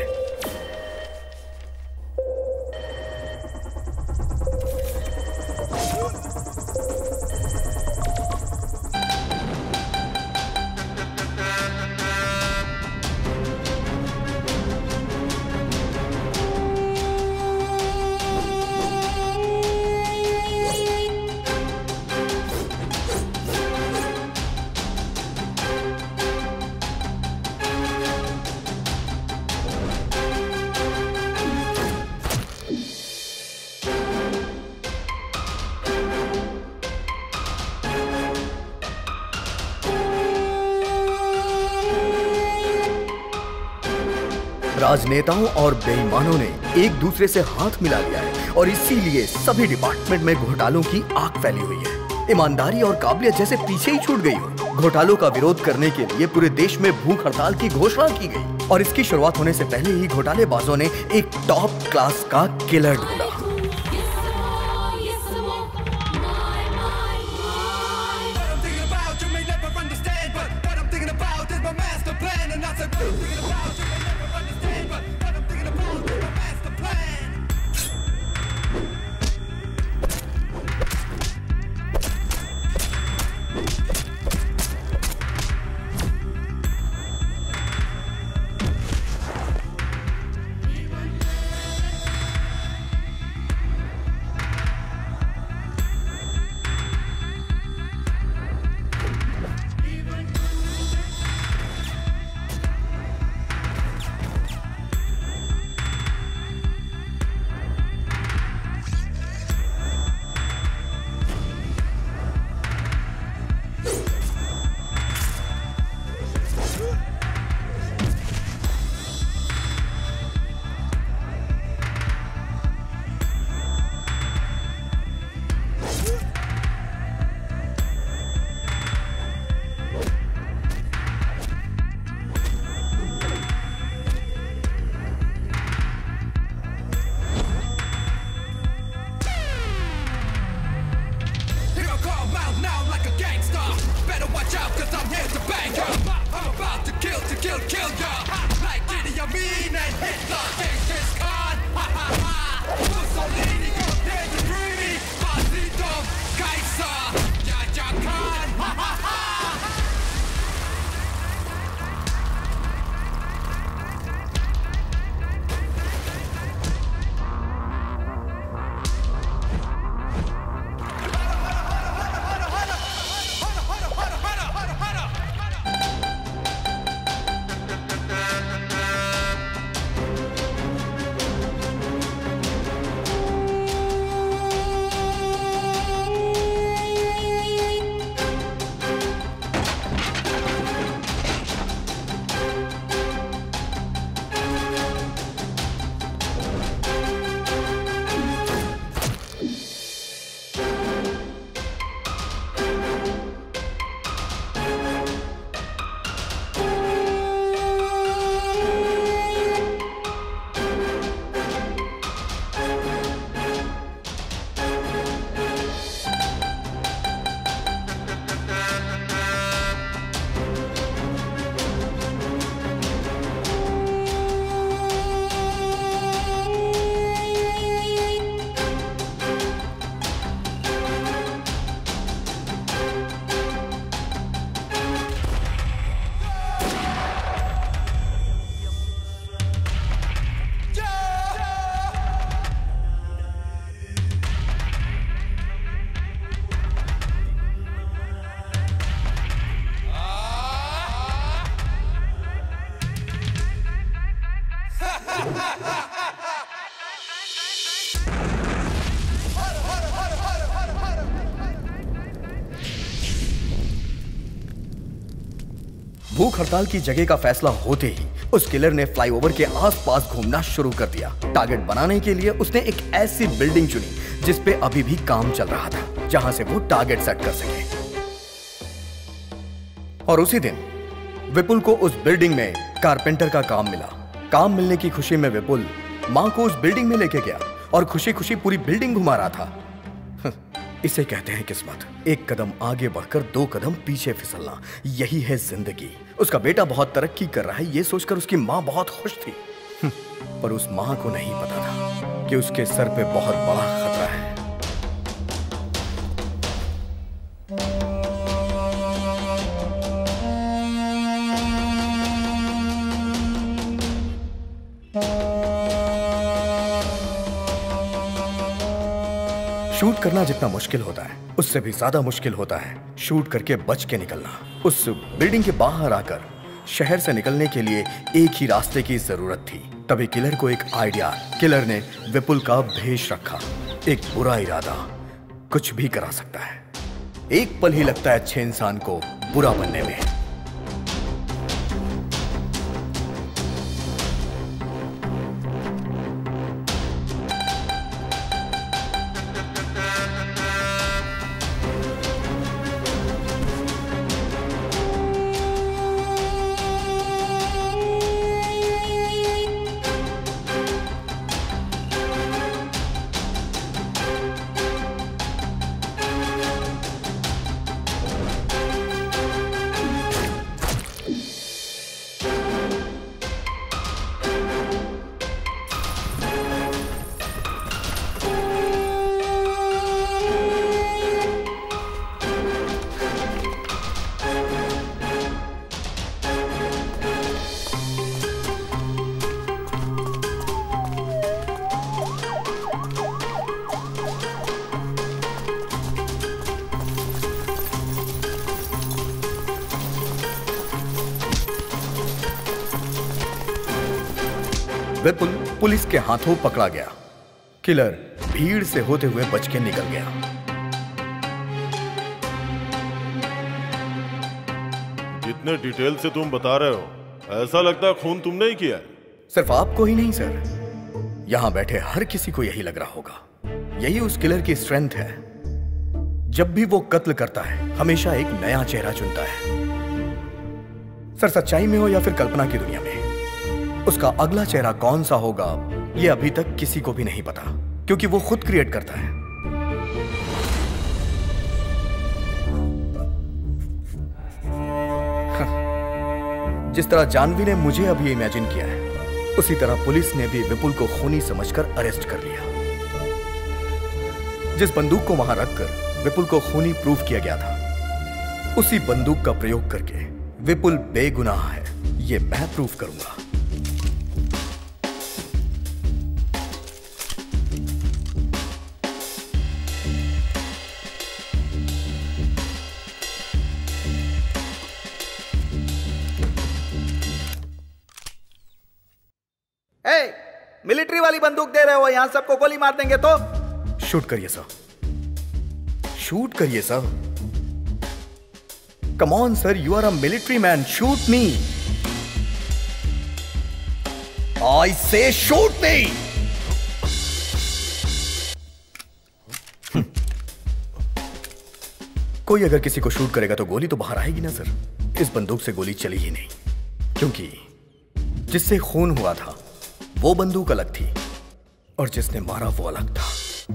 राजनेताओं और बेईमानों ने एक दूसरे से हाथ मिला लिया है और इसीलिए सभी डिपार्टमेंट में घोटालों की आग फैली हुई है। ईमानदारी और काबिलियत जैसे पीछे ही छूट गई हो। घोटालों का विरोध करने के लिए पूरे देश में भूख हड़ताल की घोषणा की गई और इसकी शुरुआत होने से पहले ही घोटालेबाजों ने एक टॉप क्लास का किलर ढूंढा। भूख हड़ताल की जगह का फैसला होते ही उस किलर ने फ्लाईओवर के आसपास घूमना शुरू कर दिया। टारगेट बनाने के लिए उसने एक ऐसी बिल्डिंग चुनी जिस पे अभी भी काम चल रहा था, जहां से वो टारगेट सेट कर सके। और उसी दिन विपुल को उस बिल्डिंग में कारपेंटर का काम मिला। काम मिलने की खुशी में विपुल मां को उस बिल्डिंग में लेके गया और खुशी खुशी पूरी बिल्डिंग घुमा रहा था। इसे कहते हैं किस्मत। एक कदम आगे बढ़कर दो कदम पीछे फिसलना, यही है जिंदगी। उसका बेटा बहुत तरक्की कर रहा है, ये सोचकर उसकी मां बहुत खुश थी। पर उस मां को नहीं पता था कि उसके सर पे बहुत बड़ा खतरा है। शूट करना जितना मुश्किल होता है उससे भी ज्यादा मुश्किल होता है शूट करके बच के निकलना। उस बिल्डिंग के बाहर आकर शहर से निकलने के लिए एक ही रास्ते की जरूरत थी। तभी किलर को एक आइडिया। किलर ने विपुल का भेष रखा। एक बुरा इरादा कुछ भी करा सकता है। एक पल ही लगता है अच्छे इंसान को बुरा बनने में। विपुल पुलिस के हाथों पकड़ा गया। किलर भीड़ से होते हुए बच के निकल गया। जितने डिटेल से तुम बता रहे हो ऐसा लगता है खून तुमने ही किया है। सिर्फ आपको ही नहीं सर, यहां बैठे हर किसी को यही लग रहा होगा। यही उस किलर की स्ट्रेंथ है। जब भी वो कत्ल करता है हमेशा एक नया चेहरा चुनता है। सर सच्चाई में हो या फिर कल्पना की दुनिया में, उसका अगला चेहरा कौन सा होगा ये अभी तक किसी को भी नहीं पता, क्योंकि वो खुद क्रिएट करता है। जिस तरह जानवी ने मुझे अभी इमेजिन किया है, उसी तरह पुलिस ने भी विपुल को खूनी समझकर अरेस्ट कर लिया। जिस बंदूक को वहां रखकर विपुल को खूनी प्रूफ किया गया था, उसी बंदूक का प्रयोग करके विपुल बेगुनाह है ये मैं प्रूफ करूंगा। मिलिट्री वाली बंदूक दे रहे हो, यहां सबको गोली मार देंगे तो? शूट करिए सर, शूट करिए sir. Come on sir, you are a military man, shoot me. I say shoot मी। कोई अगर किसी को शूट करेगा तो गोली तो बाहर आएगी ना सर। इस बंदूक से गोली चली ही नहीं, क्योंकि जिससे खून हुआ था वो बंदूक अलग थी और जिसने मारा वो अलग था।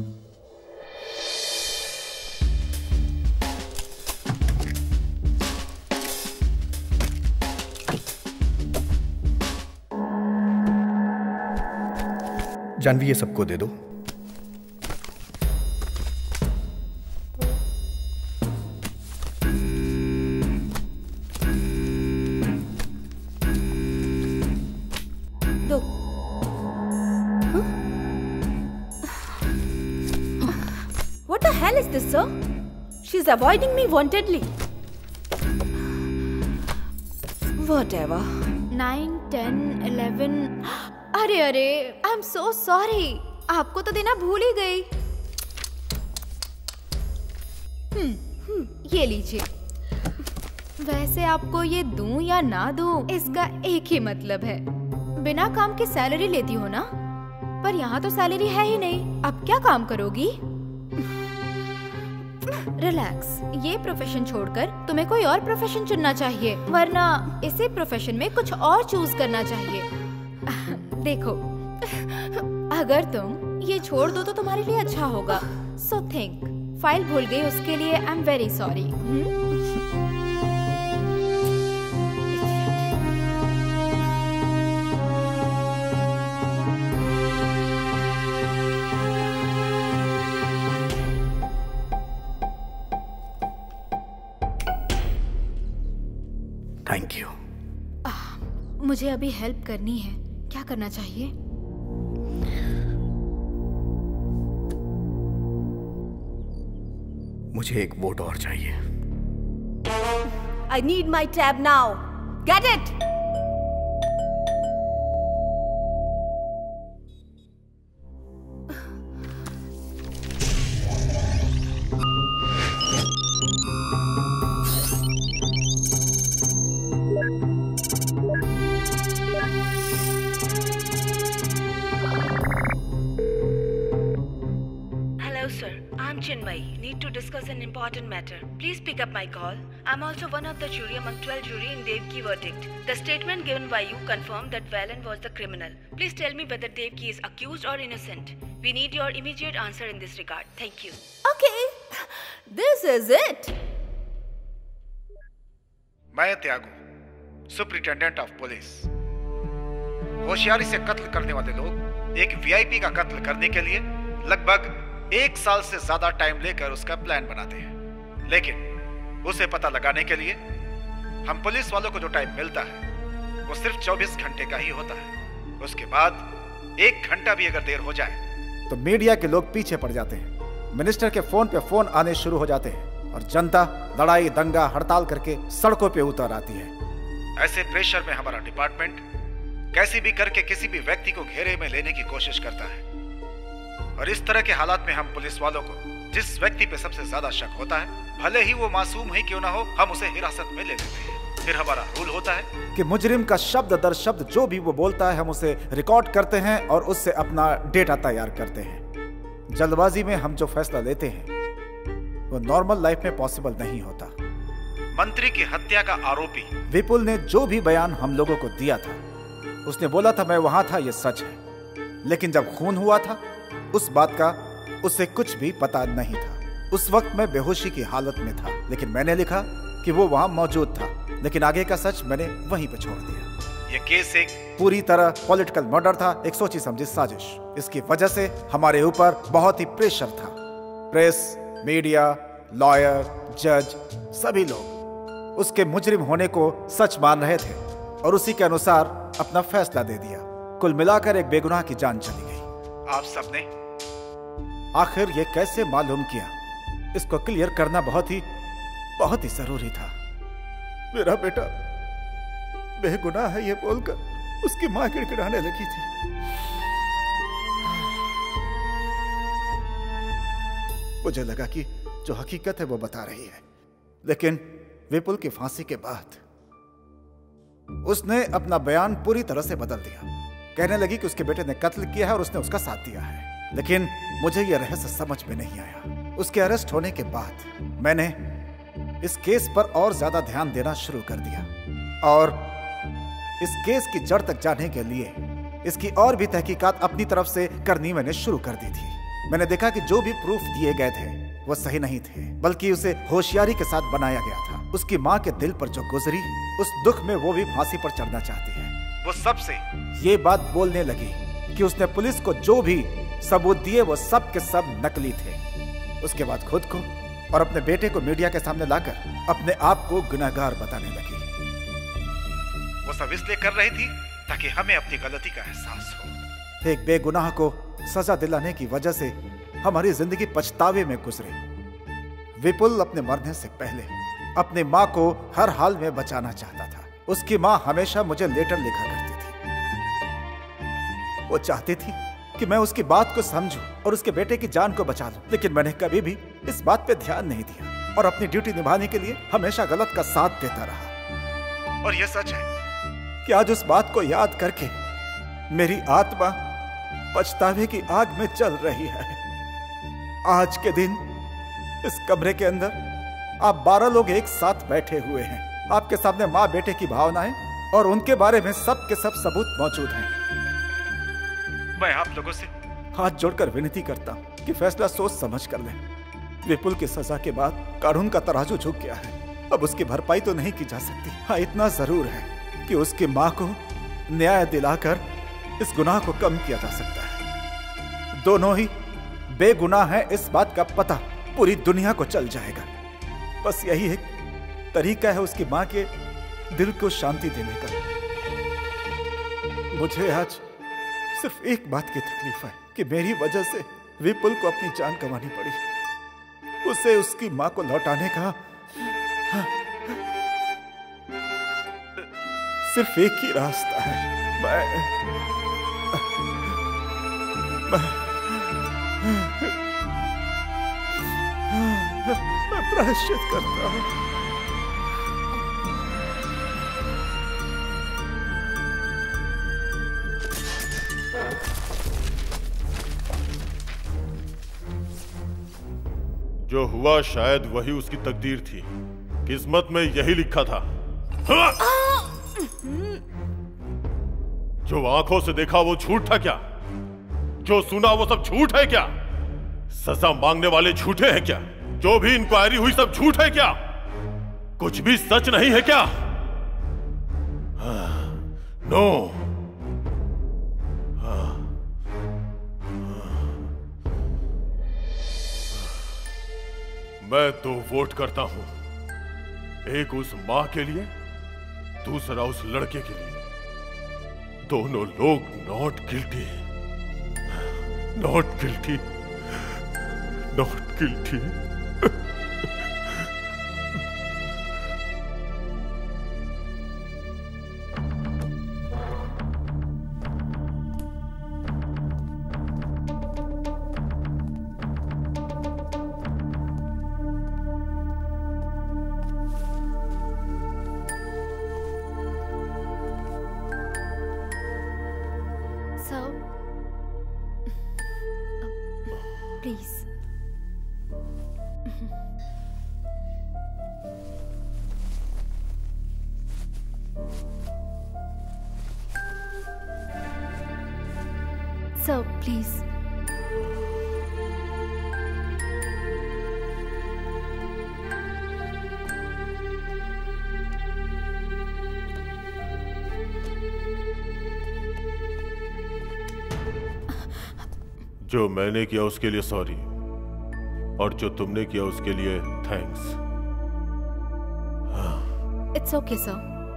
जानवी ये सबको दे दो। What the hell is this, sir? She's avoiding me wantedly. Whatever. Nine, ten, eleven. अरे अरे, I'm so sorry. आपको तो देना भूल ही गई। हम्म, ये लीजिए। वैसे आपको ये दूं या ना दूं, इसका एक ही मतलब है, बिना काम के सैलरी लेती हो ना? पर यहाँ तो सैलरी है ही नहीं, अब क्या काम करोगी? रिलैक्स, ये प्रोफेशन छोड़कर तुम्हें कोई और प्रोफेशन चुनना चाहिए, वरना इसी प्रोफेशन में कुछ और चूज करना चाहिए। देखो, अगर तुम ये छोड़ दो तो तुम्हारे लिए अच्छा होगा। So think. फाइल भूल गई उसके लिए I am very sorry. Thank you. मुझे अभी हेल्प करनी है, क्या करना चाहिए? मुझे एक वोट और चाहिए। I need my tab now. Get it? Discuss an important matter. Please pick up my call. I'm also one of the jury among twelve jury in Devki verdict. The statement given by you confirmed that Valen was the criminal. Please tell me whether Devki is accused or innocent. We need your immediate answer in this regard. Thank you. Okay, this is it. मैं त्यागू, superintendent of police. होशियारी से कत्ल करने वाले लोग एक VIP का कत्ल करने के लिए लगभग एक साल से ज्यादा टाइम लेकर उसका प्लान बनाते हैं, लेकिन उसे पता लगाने के लिए हम पुलिस वालों को जो टाइम मिलता है वो सिर्फ चौबीस घंटे का ही होता है। उसके बाद एक घंटा भी अगर देर हो जाए तो मीडिया के लोग पीछे पड़ जाते हैं, मिनिस्टर के फोन पे फोन आने शुरू हो जाते हैं और जनता लड़ाई दंगा हड़ताल करके सड़कों पे उतर आती है। ऐसे प्रेशर में हमारा डिपार्टमेंट कैसे भी करके किसी भी व्यक्ति को घेरे में लेने की कोशिश करता है, और इस तरह के हालात में हम पुलिस वालों को जिस व्यक्ति पे सबसे ज्यादा शक होता है, भले ही वो मासूम ही क्यों ना हो, हम उसे हिरासत में ले लेते हैं। फिर हमारा रूल होता है कि मुजरिम का शब्द दर शब्द जो भी वो बोलता है हम उसे रिकॉर्ड करते हैं और उससे अपना डेटा तैयार करते हैं। जल्दबाजी में हम जो फैसला लेते हैं वो नॉर्मल लाइफ में पॉसिबल नहीं होता। मंत्री की हत्या का आरोपी विपुल ने जो भी बयान हम लोगों को दिया था, उसने बोला था मैं वहां था, ये सच है, लेकिन जब खून हुआ था उस बात का उसे कुछ भी पता नहीं था। उस वक्त मैं बेहोशी की हालत में था, लेकिन मैंने लिखा कि वो वहां मौजूद था, लेकिन आगे का सच मैंने वहीं पे छोड़ दिया। ये केस एक पूरी तरह पॉलिटिकल मर्डर था, एक सोची समझी साजिश। इसकी वजह से हमारे ऊपर बहुत ही प्रेशर था। प्रेस, मीडिया, लॉयर, जज, सभी लोग उसके मुजरिम होने को सच मान रहे थे और उसी के अनुसार अपना फैसला दे दिया। कुल मिलाकर एक बेगुनाह की जान चली गई। आप सबने आखिर ये कैसे मालूम किया, इसको क्लियर करना बहुत ही बहुत ही जरूरी था। मेरा बेटा बेगुनाह है ये बोलकर उसकी मां गिड़गिड़ाने लगी थी। मुझे लगा कि जो हकीकत है वो बता रही है, लेकिन विपुल की फांसी के बाद उसने अपना बयान पूरी तरह से बदल दिया। कहने लगी कि उसके बेटे ने कत्ल किया है और उसने उसका साथ दिया है, लेकिन मुझे यह रहस्य समझ में नहीं आया। उसके अरेस्ट होने के बाद मैंने इस केस पर और ज्यादा ध्यान देना शुरू कर दिया और इस केस की जड़ तक जाने के लिए इसकी और भी तहकीकात अपनी तरफ से करनी मैंने शुरू कर दी थी। मैंने देखा कि जो भी प्रूफ दिए गए थे वो सही नहीं थे, बल्कि उसे होशियारी के साथ बनाया गया था। उसकी माँ के दिल पर जो गुजरी, उस दुख में वो भी फांसी पर चढ़ना चाहती है। वो सबसे ये बात बोलने लगी कि उसने पुलिस को जो भी सबूत दिए वो सब के सब नकली थे। उसके बाद खुद को और अपने बेटे को मीडिया के सामने लाकर अपने आप को गुनहगार बताने लगी। वो सब इसलिए कर रही थी ताकि हमें अपनी गलती का एहसास हो। एक बेगुनाह को सजा दिलाने की वजह से हमारी जिंदगी पछतावे में गुजरी। विपुल अपने मरने से पहले अपनी माँ को हर हाल में बचाना चाहता था। उसकी माँ हमेशा मुझे लेटर लिखा करती थी। वो चाहती थी कि मैं उसकी बात को समझूं और उसके बेटे की जान को बचा लूं, लेकिन मैंने कभी भी इस बात पे ध्यान नहीं दिया। और अपनी ड्यूटी निभाने के लिए हमेशा गलत का साथ देता रहा। और यह सच है कि आज उस बात को याद करके मेरी आत्मा पछतावे की आग में जल रही है। आज के दिन इस कमरे के अंदर आप बारह लोग एक साथ बैठे हुए हैं। आपके सामने माँ बेटे की भावनाएं और उनके बारे में सब के सब सबूत मौजूद हैं। मैं आप लोगों से हाथ जोड़कर विनती करता हूं कि फैसला सोच समझ कर लें। विपुल की सजा के बाद कानून का तराजू झुक गया है। अब उसकी भरपाई तो नहीं की जा सकती। हाँ, इतना जरूर है कि उसकी माँ को न्याय दिलाकर इस गुनाह को कम किया जा सकता है। दोनों ही बेगुनाह हैं, इस बात का पता पूरी दुनिया को चल जाएगा। बस यही एक तरीका है उसकी माँ के दिल को शांति देने का। मुझे आज सिर्फ एक बात की तकलीफ है कि मेरी वजह से विपुल को अपनी जान गंवानी पड़ी। उसे उसकी माँ को लौटाने का सिर्फ एक ही रास्ता है। मैं मैं प्रायश्चित करता हूं। जो हुआ शायद वही उसकी तकदीर थी। किस्मत में यही लिखा था। हाँ! जो आंखों से देखा वो झूठ था क्या? जो सुना वो सब झूठ है क्या? सजा मांगने वाले झूठे हैं क्या? जो भी इंक्वायरी हुई सब झूठ है क्या? कुछ भी सच नहीं है क्या? नो। मैं तो वोट करता हूं, एक उस मां के लिए, दूसरा उस लड़के के लिए। दोनों लोग not guilty, not guilty, not guilty. Please. Sir, please. जो मैंने किया उसके लिए सॉरी, और जो तुमने किया उसके लिए थैंक्स। It's okay, sir.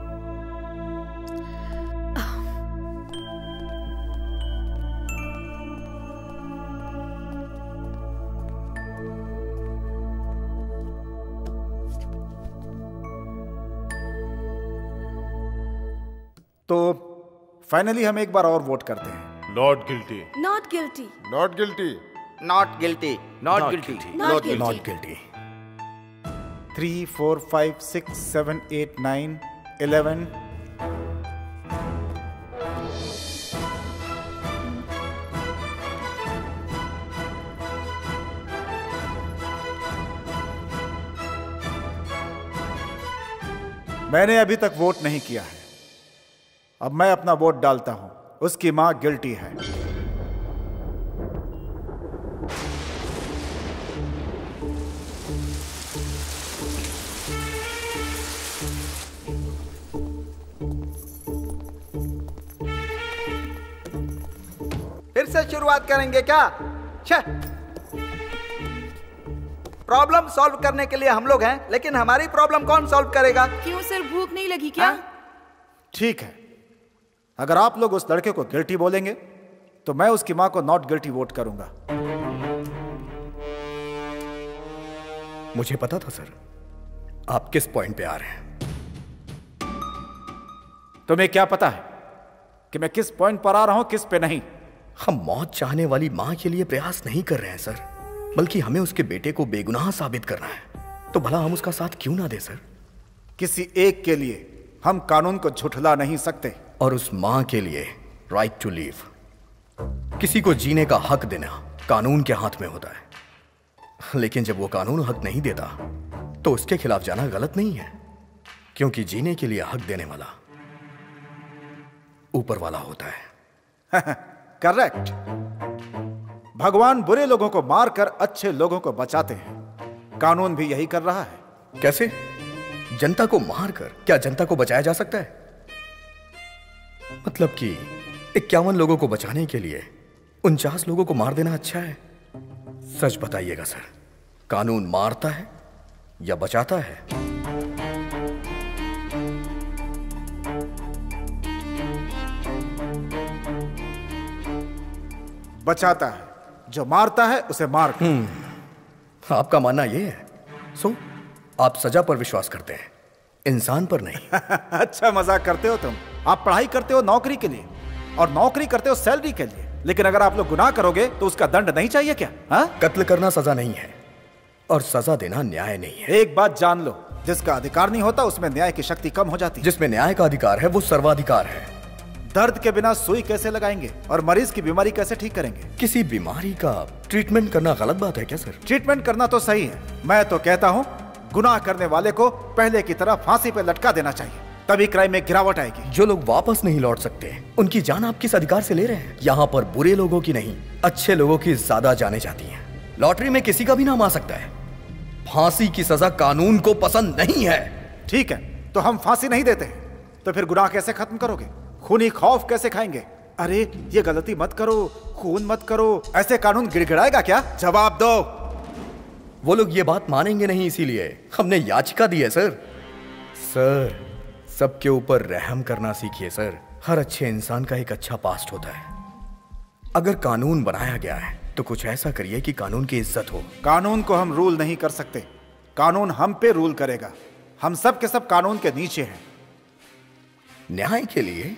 तो फाइनली हम एक बार और वोट करते हैं। Not guilty, not guilty, not guilty, not guilty, not guilty, not guilty, not guilty. Three four five six seven eight nine eleven. मैंने अभी तक वोट नहीं किया है। अब मैं अपना वोट डालता हूं। उसकी मां गिल्टी है। फिर से शुरुआत करेंगे क्या? छह। प्रॉब्लम सॉल्व करने के लिए हम लोग हैं, लेकिन हमारी प्रॉब्लम कौन सॉल्व करेगा? क्यों सर, भूख नहीं लगी क्या? ठीक है, अगर आप लोग उस लड़के को गिल्टी बोलेंगे तो मैं उसकी मां को नॉट गिल्टी वोट करूंगा। मुझे पता था सर आप किस पॉइंट पे आ रहे हैं। तुम्हें क्या पता है कि मैं किस पॉइंट पर आ रहा हूं, किस पे नहीं? हम मौत चाहने वाली मां के लिए प्रयास नहीं कर रहे हैं सर, बल्कि हमें उसके बेटे को बेगुनाह साबित करना है। तो भला हम उसका साथ क्यों ना दे सर? किसी एक के लिए हम कानून को झुठला नहीं सकते। और उस मां के लिए राइट टू लीव, किसी को जीने का हक देना कानून के हाथ में होता है। लेकिन जब वो कानून हक नहीं देता तो उसके खिलाफ जाना गलत नहीं है, क्योंकि जीने के लिए हक देने वाला ऊपर वाला होता है। करेक्ट। भगवान बुरे लोगों को मारकर अच्छे लोगों को बचाते हैं। कानून भी यही कर रहा है। कैसे? जनता को मारकर क्या जनता को बचाया जा सकता है? मतलब कि इक्यावन लोगों को बचाने के लिए उनचास लोगों को मार देना अच्छा है? सच बताइएगा सर, कानून मारता है या बचाता है? बचाता है। जो मारता है उसे मार। हम्म, आपका मानना यह है। सो आप सजा पर विश्वास करते हैं, इंसान पर नहीं। अच्छा मजाक करते हो तुम। आप पढ़ाई करते हो नौकरी के लिए और नौकरी करते हो सैलरी के लिए, लेकिन अगर आप लोग गुनाह करोगे तो उसका दंड नहीं चाहिए क्या? हा? कत्ल करना सजा नहीं है और सजा देना न्याय नहीं है। एक बात जान लो, जिसका अधिकार नहीं होता उसमें न्याय की शक्ति कम हो जाती है। जिसमें न्याय का अधिकार है वो सर्वाधिकार है। दर्द के बिना सुई कैसे लगाएंगे और मरीज की बीमारी कैसे ठीक करेंगे? किसी बीमारी का ट्रीटमेंट करना गलत बात है क्या सर? ट्रीटमेंट करना तो सही है। मैं तो कहता हूँ गुनाह करने वाले को पहले की तरह फांसी पे लटका देना चाहिए, तभी क्राइम में गिरावट आएगी। जो लोग वापस नहीं लौट सकते उनकी जान आप किस अधिकार से ले रहे हैं? यहाँ पर बुरे लोगों की नहीं, अच्छे लोगों की ज्यादा जाने जाती हैं। लॉटरी में किसी का भी नाम आ सकता है। फांसी की सजा कानून को पसंद नहीं है। ठीक है, तो हम फांसी नहीं देते, तो फिर गुनाह कैसे खत्म करोगे? खूनी खौफ कैसे खाएंगे? अरे ये गलती मत करो, खून मत करो, ऐसे कानून गिड़गिड़ाएगा क्या? जवाब दो। वो लोग ये बात मानेंगे नहीं, इसीलिए हमने याचिका दी है सर। सर, सबके ऊपर रहम करना सीखिए सर। हर अच्छे इंसान का एक अच्छा पास्ट होता है। अगर कानून बनाया गया है तो कुछ ऐसा करिए कि कानून की इज्जत हो। कानून को हम रूल नहीं कर सकते, कानून हम पे रूल करेगा। हम सब के सब कानून के नीचे हैं। न्याय के लिए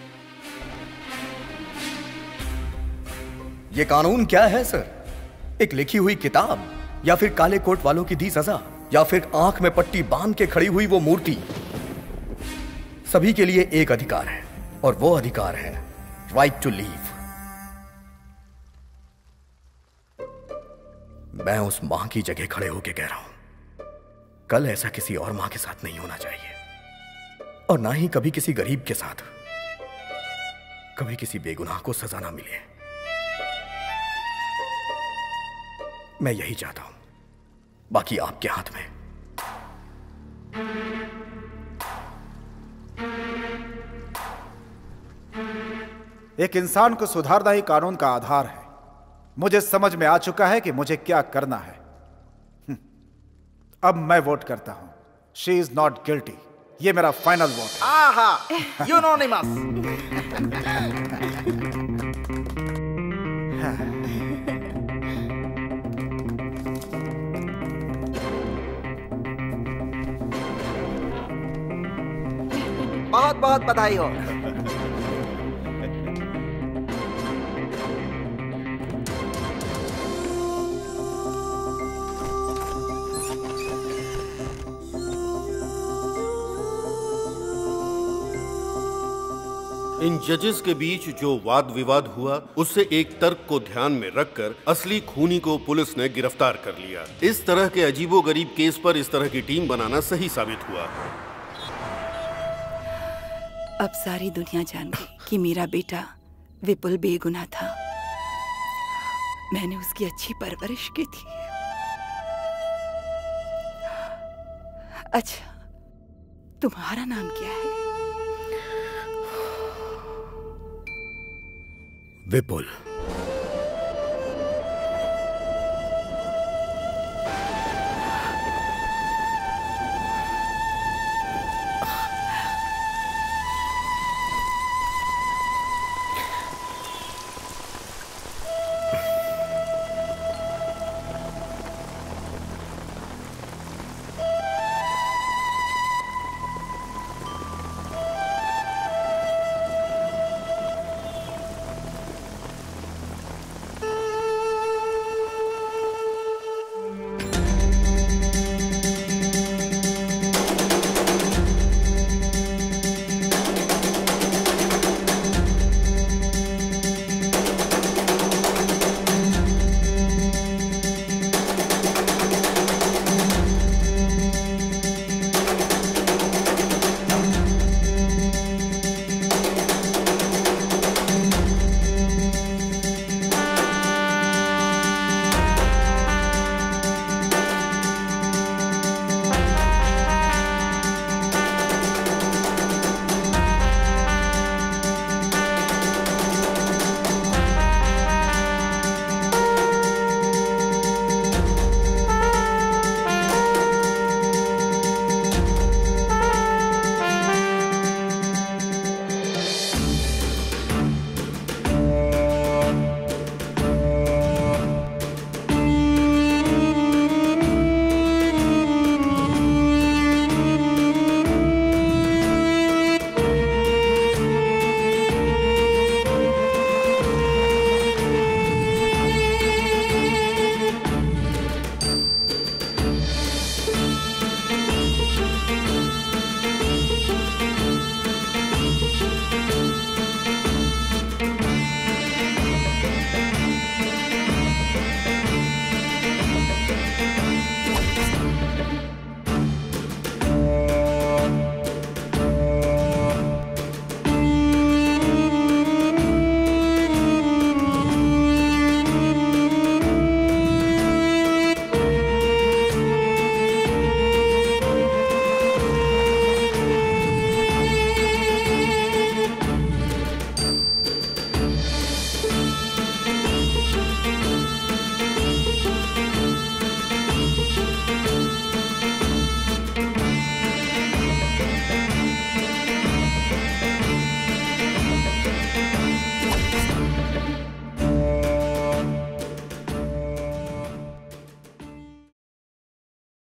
ये कानून क्या है सर? एक लिखी हुई किताब, या फिर काले कोट वालों की दी सजा, या फिर आंख में पट्टी बांध के खड़ी हुई वो मूर्ति? सभी के लिए एक अधिकार है और वो अधिकार है राइट टू लीव। मैं उस मां की जगह खड़े होकर कह रहा हूं, कल ऐसा किसी और मां के साथ नहीं होना चाहिए, और ना ही कभी किसी गरीब के साथ, कभी किसी बेगुनाह को सजा ना मिले। मैं यही चाहता हूं, बाकी आपके हाथ में। एक इंसान को सुधारना ही कानून का आधार है। मुझे समझ में आ चुका है कि मुझे क्या करना है। अब मैं वोट करता हूं। She is not guilty. ये मेरा फाइनल वोट। आहा, यूनोनिमस। बहुत बहुत बधाई हो। इन जजेस के बीच जो वाद विवाद हुआ उससे एक तर्क को ध्यान में रखकर असली खूनी को पुलिस ने गिरफ्तार कर लिया। इस तरह के अजीबोगरीब केस पर इस तरह की टीम बनाना सही साबित हुआ। अब सारी दुनिया जान गई कि मेरा बेटा विपुल बेगुनाह था। मैंने उसकी अच्छी परवरिश की थी। अच्छा, तुम्हारा नाम क्या है? विपुल।